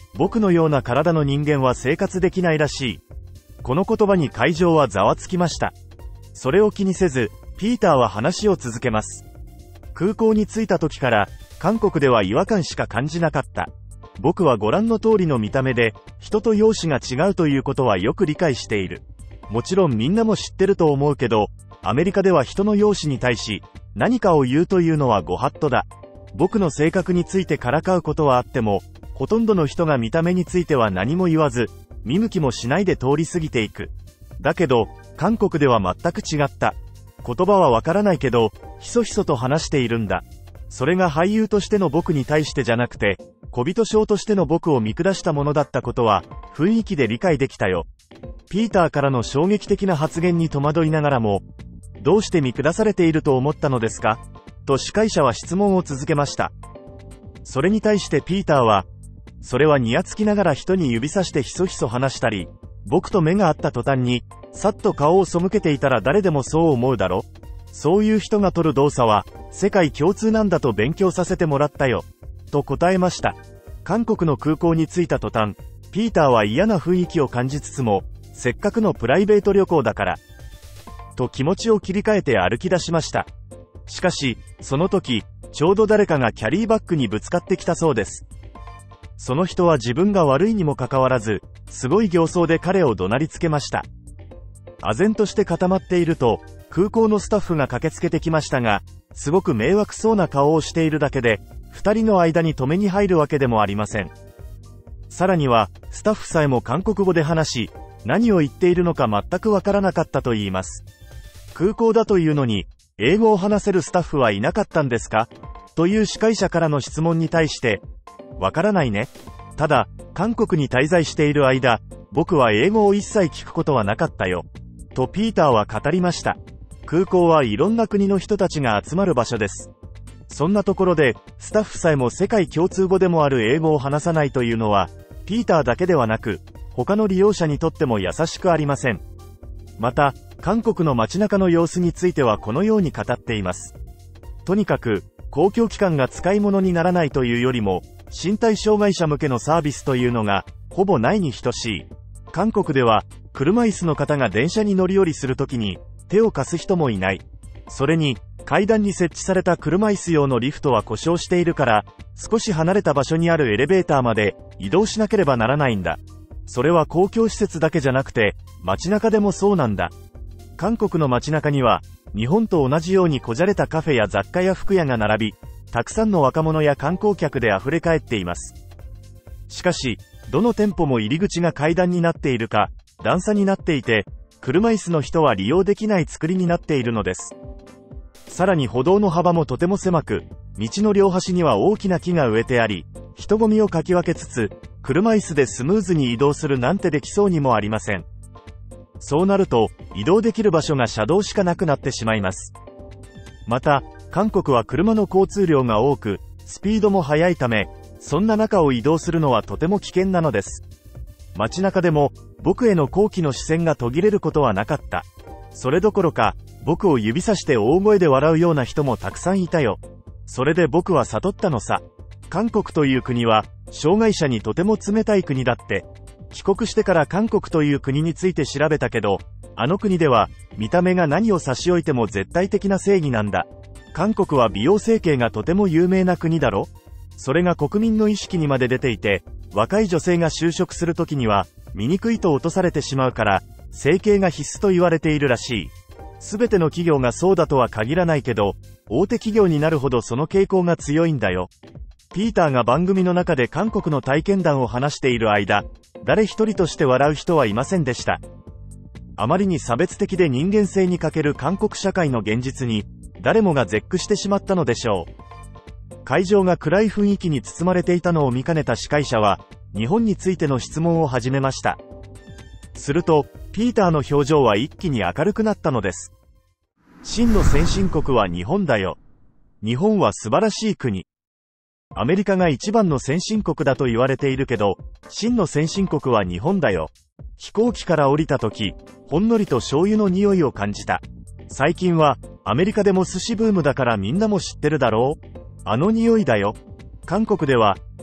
A: 僕のような体の人間は生活できないらしい。この言葉に会場はざわつきました。それを気にせず、ピーターは話を続けます。空港に着いた時から、韓国では違和感しか感じなかった。僕はご覧の通りの見た目で、人と容姿が違うということはよく理解している。もちろんみんなも知ってると思うけど、アメリカでは人の容姿に対し、何かを言うというのはご法度だ。僕の性格についてからかうことはあっても、ほとんどの人が見た目については何も言わず、見向きもしないで通り過ぎていく。だけど、韓国では全く違った。言葉はわからないけど、ひそひそと話しているんだ。それが俳優としての僕に対してじゃなくて、小人症としての僕を見下したものだったことは、雰囲気で理解できたよ。ピーターからの衝撃的な発言に戸惑いながらも、どうして見下されていると思ったのですか？と司会者は質問を続けました。それに対してピーターは、それはにやつきながら人に指さしてひそひそ話したり、僕と目が合った途端に、さっと顔を背けていたら誰でもそう思うだろ？そういう人が取る動作は、世界共通なんだと勉強させてもらったよ。と答えました。韓国の空港に着いた途端、ピーターは嫌な雰囲気を感じつつも、せっかくのプライベート旅行だから、と気持ちを切り替えて歩き出しました。しかし、その時、ちょうど誰かがキャリーバッグにぶつかってきたそうです。その人は自分が悪いにもかかわらず、すごい形相で彼を怒鳴りつけました。唖然として固まっていると、空港のスタッフが駆けつけてきましたが、すごく迷惑そうな顔をしているだけで、二人の間に止めに入るわけでもありません。さらには、スタッフさえも韓国語で話し、何を言っているのか全くわからなかったと言います。空港だというのに、英語を話せるスタッフはいなかったんですか？という司会者からの質問に対して、わからないね。ただ、韓国に滞在している間、僕は英語を一切聞くことはなかったよ。とピーターは語りました。空港はいろんな国の人たちが集まる場所です。そんなところで、スタッフさえも世界共通語でもある英語を話さないというのは、ピーターだけではなく、他の利用者にとっても優しくありません。また、韓国の街中の様子についてはこのように語っています。とにかく、公共機関が使い物にならないというよりも、身体障害者向けのサービスというのが、ほぼないに等しい。韓国では、車椅子の方が電車に乗り降りするときに、手を貸す人もいない。それに、階段に設置された車椅子用のリフトは故障しているから、少し離れた場所にあるエレベーターまで移動しなければならないんだ。それは公共施設だけじゃなくて、街中でもそうなんだ。韓国の街中には、日本と同じようにこじゃれたカフェや雑貨や服屋が並び、たくさんの若者や観光客で溢れ返っています。しかし、どの店舗も入り口が階段になっているか、段差になっていて、車椅子の人は利用できない作りになっているのです。さらに歩道の幅もとても狭く、道の両端には大きな木が植えてあり、人混みをかき分けつつ、車椅子でスムーズに移動するなんてできそうにもありません。そうなると、移動できる場所が車道しかなくなってしまいます。また、韓国は車の交通量が多く、スピードも速いため、そんな中を移動するのはとても危険なのです。街中でも、僕への好奇の視線が途切れることはなかった。それどころか、僕を指さして大声で笑うような人もたくさんいたよ。それで僕は悟ったのさ。韓国という国は、障害者にとても冷たい国だって。帰国してから韓国という国について調べたけど、あの国では、見た目が何を差し置いても絶対的な正義なんだ。韓国は美容整形がとても有名な国だろ？それが国民の意識にまで出ていて、若い女性が就職するときには、醜いと落とされてしまうから、整形が必須と言われているらしい。すべての企業がそうだとは限らないけど、大手企業になるほどその傾向が強いんだよ。ピーターが番組の中で韓国の体験談を話している間、誰一人として笑う人はいませんでした。あまりに差別的で人間性に欠ける韓国社会の現実に、誰もが絶句してしまったのでしょう。会場が暗い雰囲気に包まれていたのを見かねた司会者は、日本についての質問を始めました。すると、ピーターの表情は一気に明るくなったのです。真の先進国は日本だよ。日本は素晴らしい国。アメリカが一番の先進国だと言われているけど、真の先進国は日本だよ。飛行機から降りた時、ほんのりと醤油の匂いを感じた。最近は、アメリカでも寿司ブームだからみんなも知ってるだろう？あの匂いだよ。韓国では、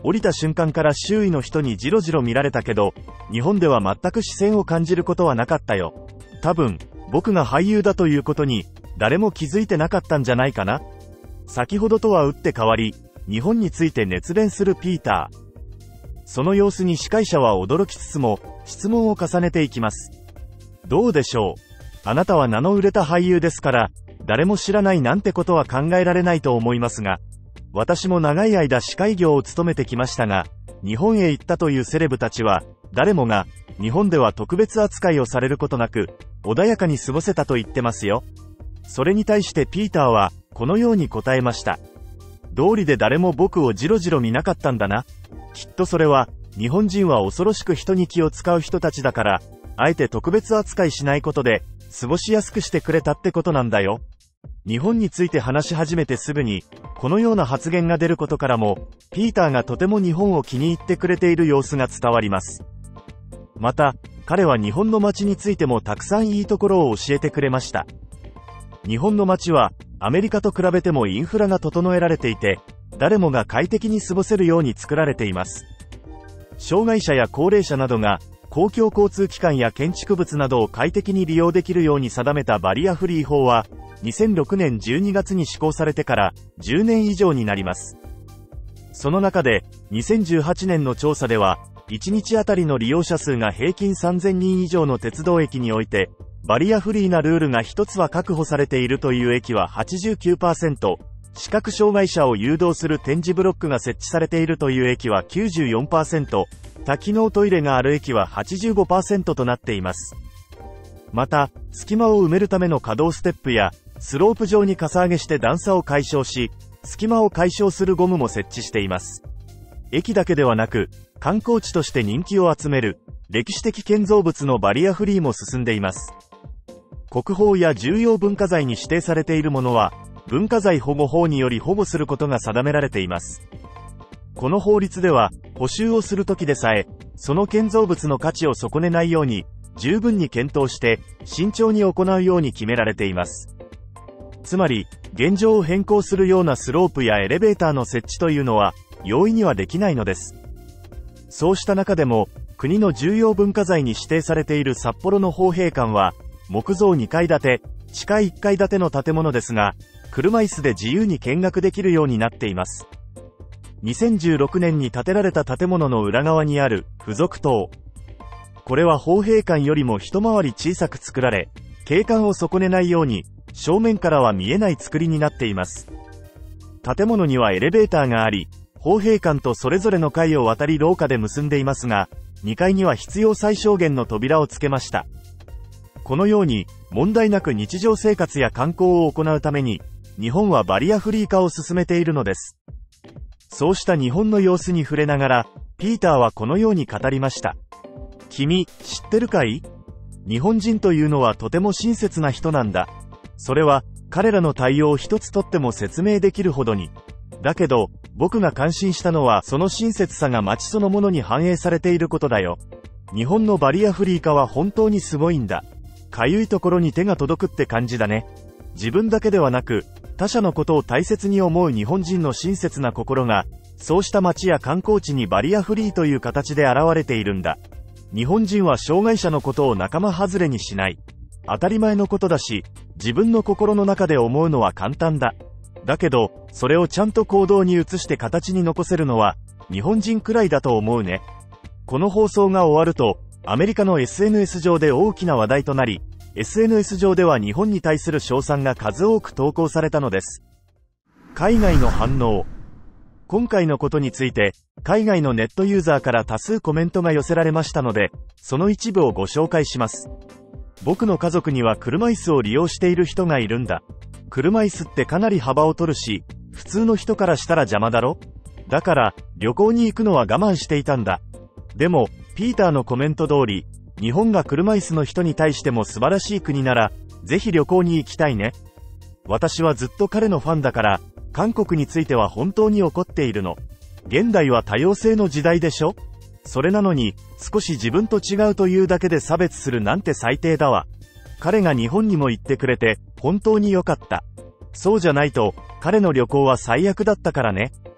A: 降りた瞬間から周囲の人にじろじろ見られたけど、日本では全く視線を感じることはなかったよ。多分、僕が俳優だということに、誰も気づいてなかったんじゃないかな。先ほどとは打って変わり、日本について熱弁するピーター。その様子に司会者は驚きつつも、質問を重ねていきます。どうでしょう。あなたは名の売れた俳優ですから、誰も知らないなんてことは考えられないと思いますが、私も長い間司会業を務めてきましたが、日本へ行ったというセレブたちは、誰もが、日本では特別扱いをされることなく、穏やかに過ごせたと言ってますよ。それに対してピーターは、このように答えました。道理で誰も僕をじろじろ見なかったんだな。きっとそれは、日本人は恐ろしく人に気を使う人たちだから、あえて特別扱いしないことで、過ごしやすくしてくれたってことなんだよ。日本について話し始めてすぐに、このような発言が出ることからも、ピーターがとても日本を気に入ってくれている様子が伝わります。また、彼は日本の街についてもたくさんいいところを教えてくれました。日本の街は、アメリカと比べてもインフラが整えられていて、誰もが快適に過ごせるように作られています。障害者や高齢者などが、公共交通機関や建築物などを快適に利用できるように定めたバリアフリー法は、にせんろくねんじゅうにがつに施行されてからじゅうねん以上になります。その中で、にせんじゅうはちねんの調査では、いちにちあたりの利用者数が平均さんぜんにん以上の鉄道駅において、バリアフリーなルールが一つは確保されているという駅は はちじゅうきゅうパーセント、視覚障害者を誘導する点字ブロックが設置されているという駅は きゅうじゅうよんパーセント、多機能トイレがある駅は はちじゅうごパーセント となっています。また、隙間を埋めるための可動ステップや、スロープ状にかさ上げして段差を解消し、隙間を解消するゴムも設置しています。駅だけではなく、観光地として人気を集める、歴史的建造物のバリアフリーも進んでいます。国宝や重要文化財に指定されているものは、文化財保護法により保護することが定められています。この法律では、補修をするときでさえ、その建造物の価値を損ねないように、十分に検討して、慎重に行うように決められています。つまり、現状を変更するようなスロープやエレベーターの設置というのは、容易にはできないのです。そうした中でも、国の重要文化財に指定されている札幌の豊平館は、木造にかい建て、地下いっかい建ての建物ですが、車椅子で自由に見学できるようになっています。にせんじゅうろくねんに建てられた建物の裏側にある付属棟。これは豊平館よりも一回り小さく作られ、景観を損ねないように、正面からは見えない作りになっています。建物にはエレベーターがあり、豊平館とそれぞれの階を渡り廊下で結んでいますが、にかいには必要最小限の扉をつけました。このように、問題なく日常生活や観光を行うために、日本はバリアフリー化を進めているのです。そうした日本の様子に触れながら、ピーターはこのように語りました。君、知ってるかい？日本人というのはとても親切な人なんだ。それは、彼らの対応を一つとっても説明できるほどに。だけど、僕が感心したのはその親切さが街そのものに反映されていることだよ。日本のバリアフリー化は本当にすごいんだ。かゆいところに手が届くって感じだね。自分だけではなく、他者のことを大切に思う日本人の親切な心が、そうした街や観光地にバリアフリーという形で現れているんだ。日本人は障害者のことを仲間外れにしない。当たり前のことだし、自分の心の中で思うのは簡単だ。だけど、それをちゃんと行動に移して形に残せるのは、日本人くらいだと思うね。この放送が終わると、アメリカの エスエヌエス 上で大きな話題となり、エスエヌエス 上では日本に対する称賛が数多く投稿されたのです。海外の反応。今回のことについて、海外のネットユーザーから多数コメントが寄せられましたので、その一部をご紹介します。僕の家族には車椅子を利用している人がいるんだ。車椅子ってかなり幅を取るし、普通の人からしたら邪魔だろ？だから、旅行に行くのは我慢していたんだ。でも、ピーターのコメント通り、日本が車椅子の人に対しても素晴らしい国なら、ぜひ旅行に行きたいね。私はずっと彼のファンだから、韓国については本当に怒っているの。現代は多様性の時代でしょ？それなのに、少し自分と違うというだけで差別するなんて最低だわ。彼が日本にも行ってくれて、本当に良かった。そうじゃないと、彼の旅行は最悪だったからね。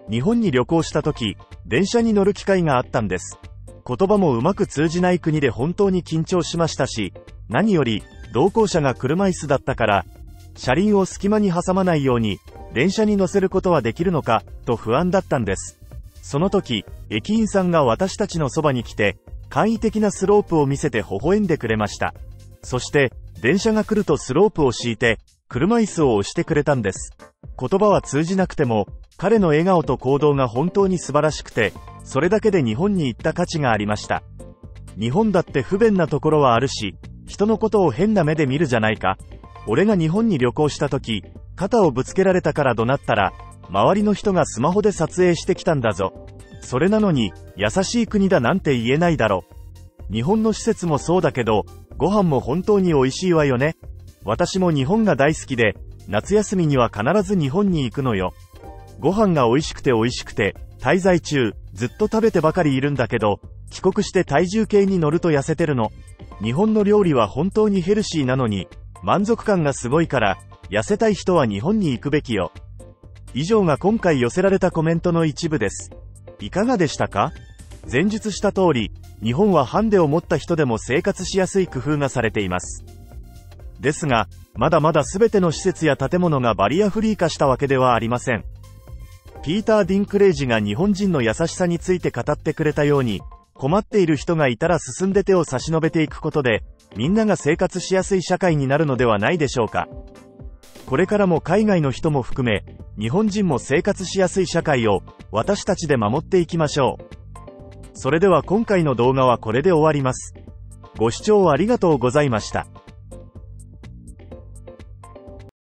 A: 日本に旅行した時、電車に乗る機会があったんです。言葉もうまく通じない国で本当に緊張しましたし、何より、同行者が車椅子だったから、車輪を隙間に挟まないように、電車に乗せることはできるのか、と不安だったんです。その時、駅員さんが私たちのそばに来て、簡易的なスロープを見せて微笑んでくれました。そして、電車が来るとスロープを敷いて、車椅子を押してくれたんです。言葉は通じなくても、彼の笑顔と行動が本当に素晴らしくて、それだけで日本に行った価値がありました。日本だって不便なところはあるし、人のことを変な目で見るじゃないか。俺が日本に旅行した時、肩をぶつけられたから怒鳴ったら、周りの人がスマホで撮影してきたんだぞ。それなのに、優しい国だなんて言えないだろ。日本の施設もそうだけど、ご飯も本当に美味しいわよね。私も日本が大好きで、夏休みには必ず日本に行くのよ。ご飯が美味しくて美味しくて、滞在中、ずっと食べてばかりいるんだけど、帰国して体重計に乗ると痩せてるの。日本の料理は本当にヘルシーなのに、満足感がすごいから、痩せたい人は日本に行くべきよ。以上が今回寄せられたコメントの一部です。いかがでしたか？前述した通り、日本はハンデを持った人でも生活しやすい工夫がされています。ですが、まだまだ全ての施設や建物がバリアフリー化したわけではありません。ピーター・ディンクレイジが日本人の優しさについて語ってくれたように、困っている人がいたら進んで手を差し伸べていくことで、みんなが生活しやすい社会になるのではないでしょうか。これからも海外の人も含め、日本人も生活しやすい社会を私たちで守っていきましょう。それでは今回の動画はこれで終わります。ご視聴ありがとうございました。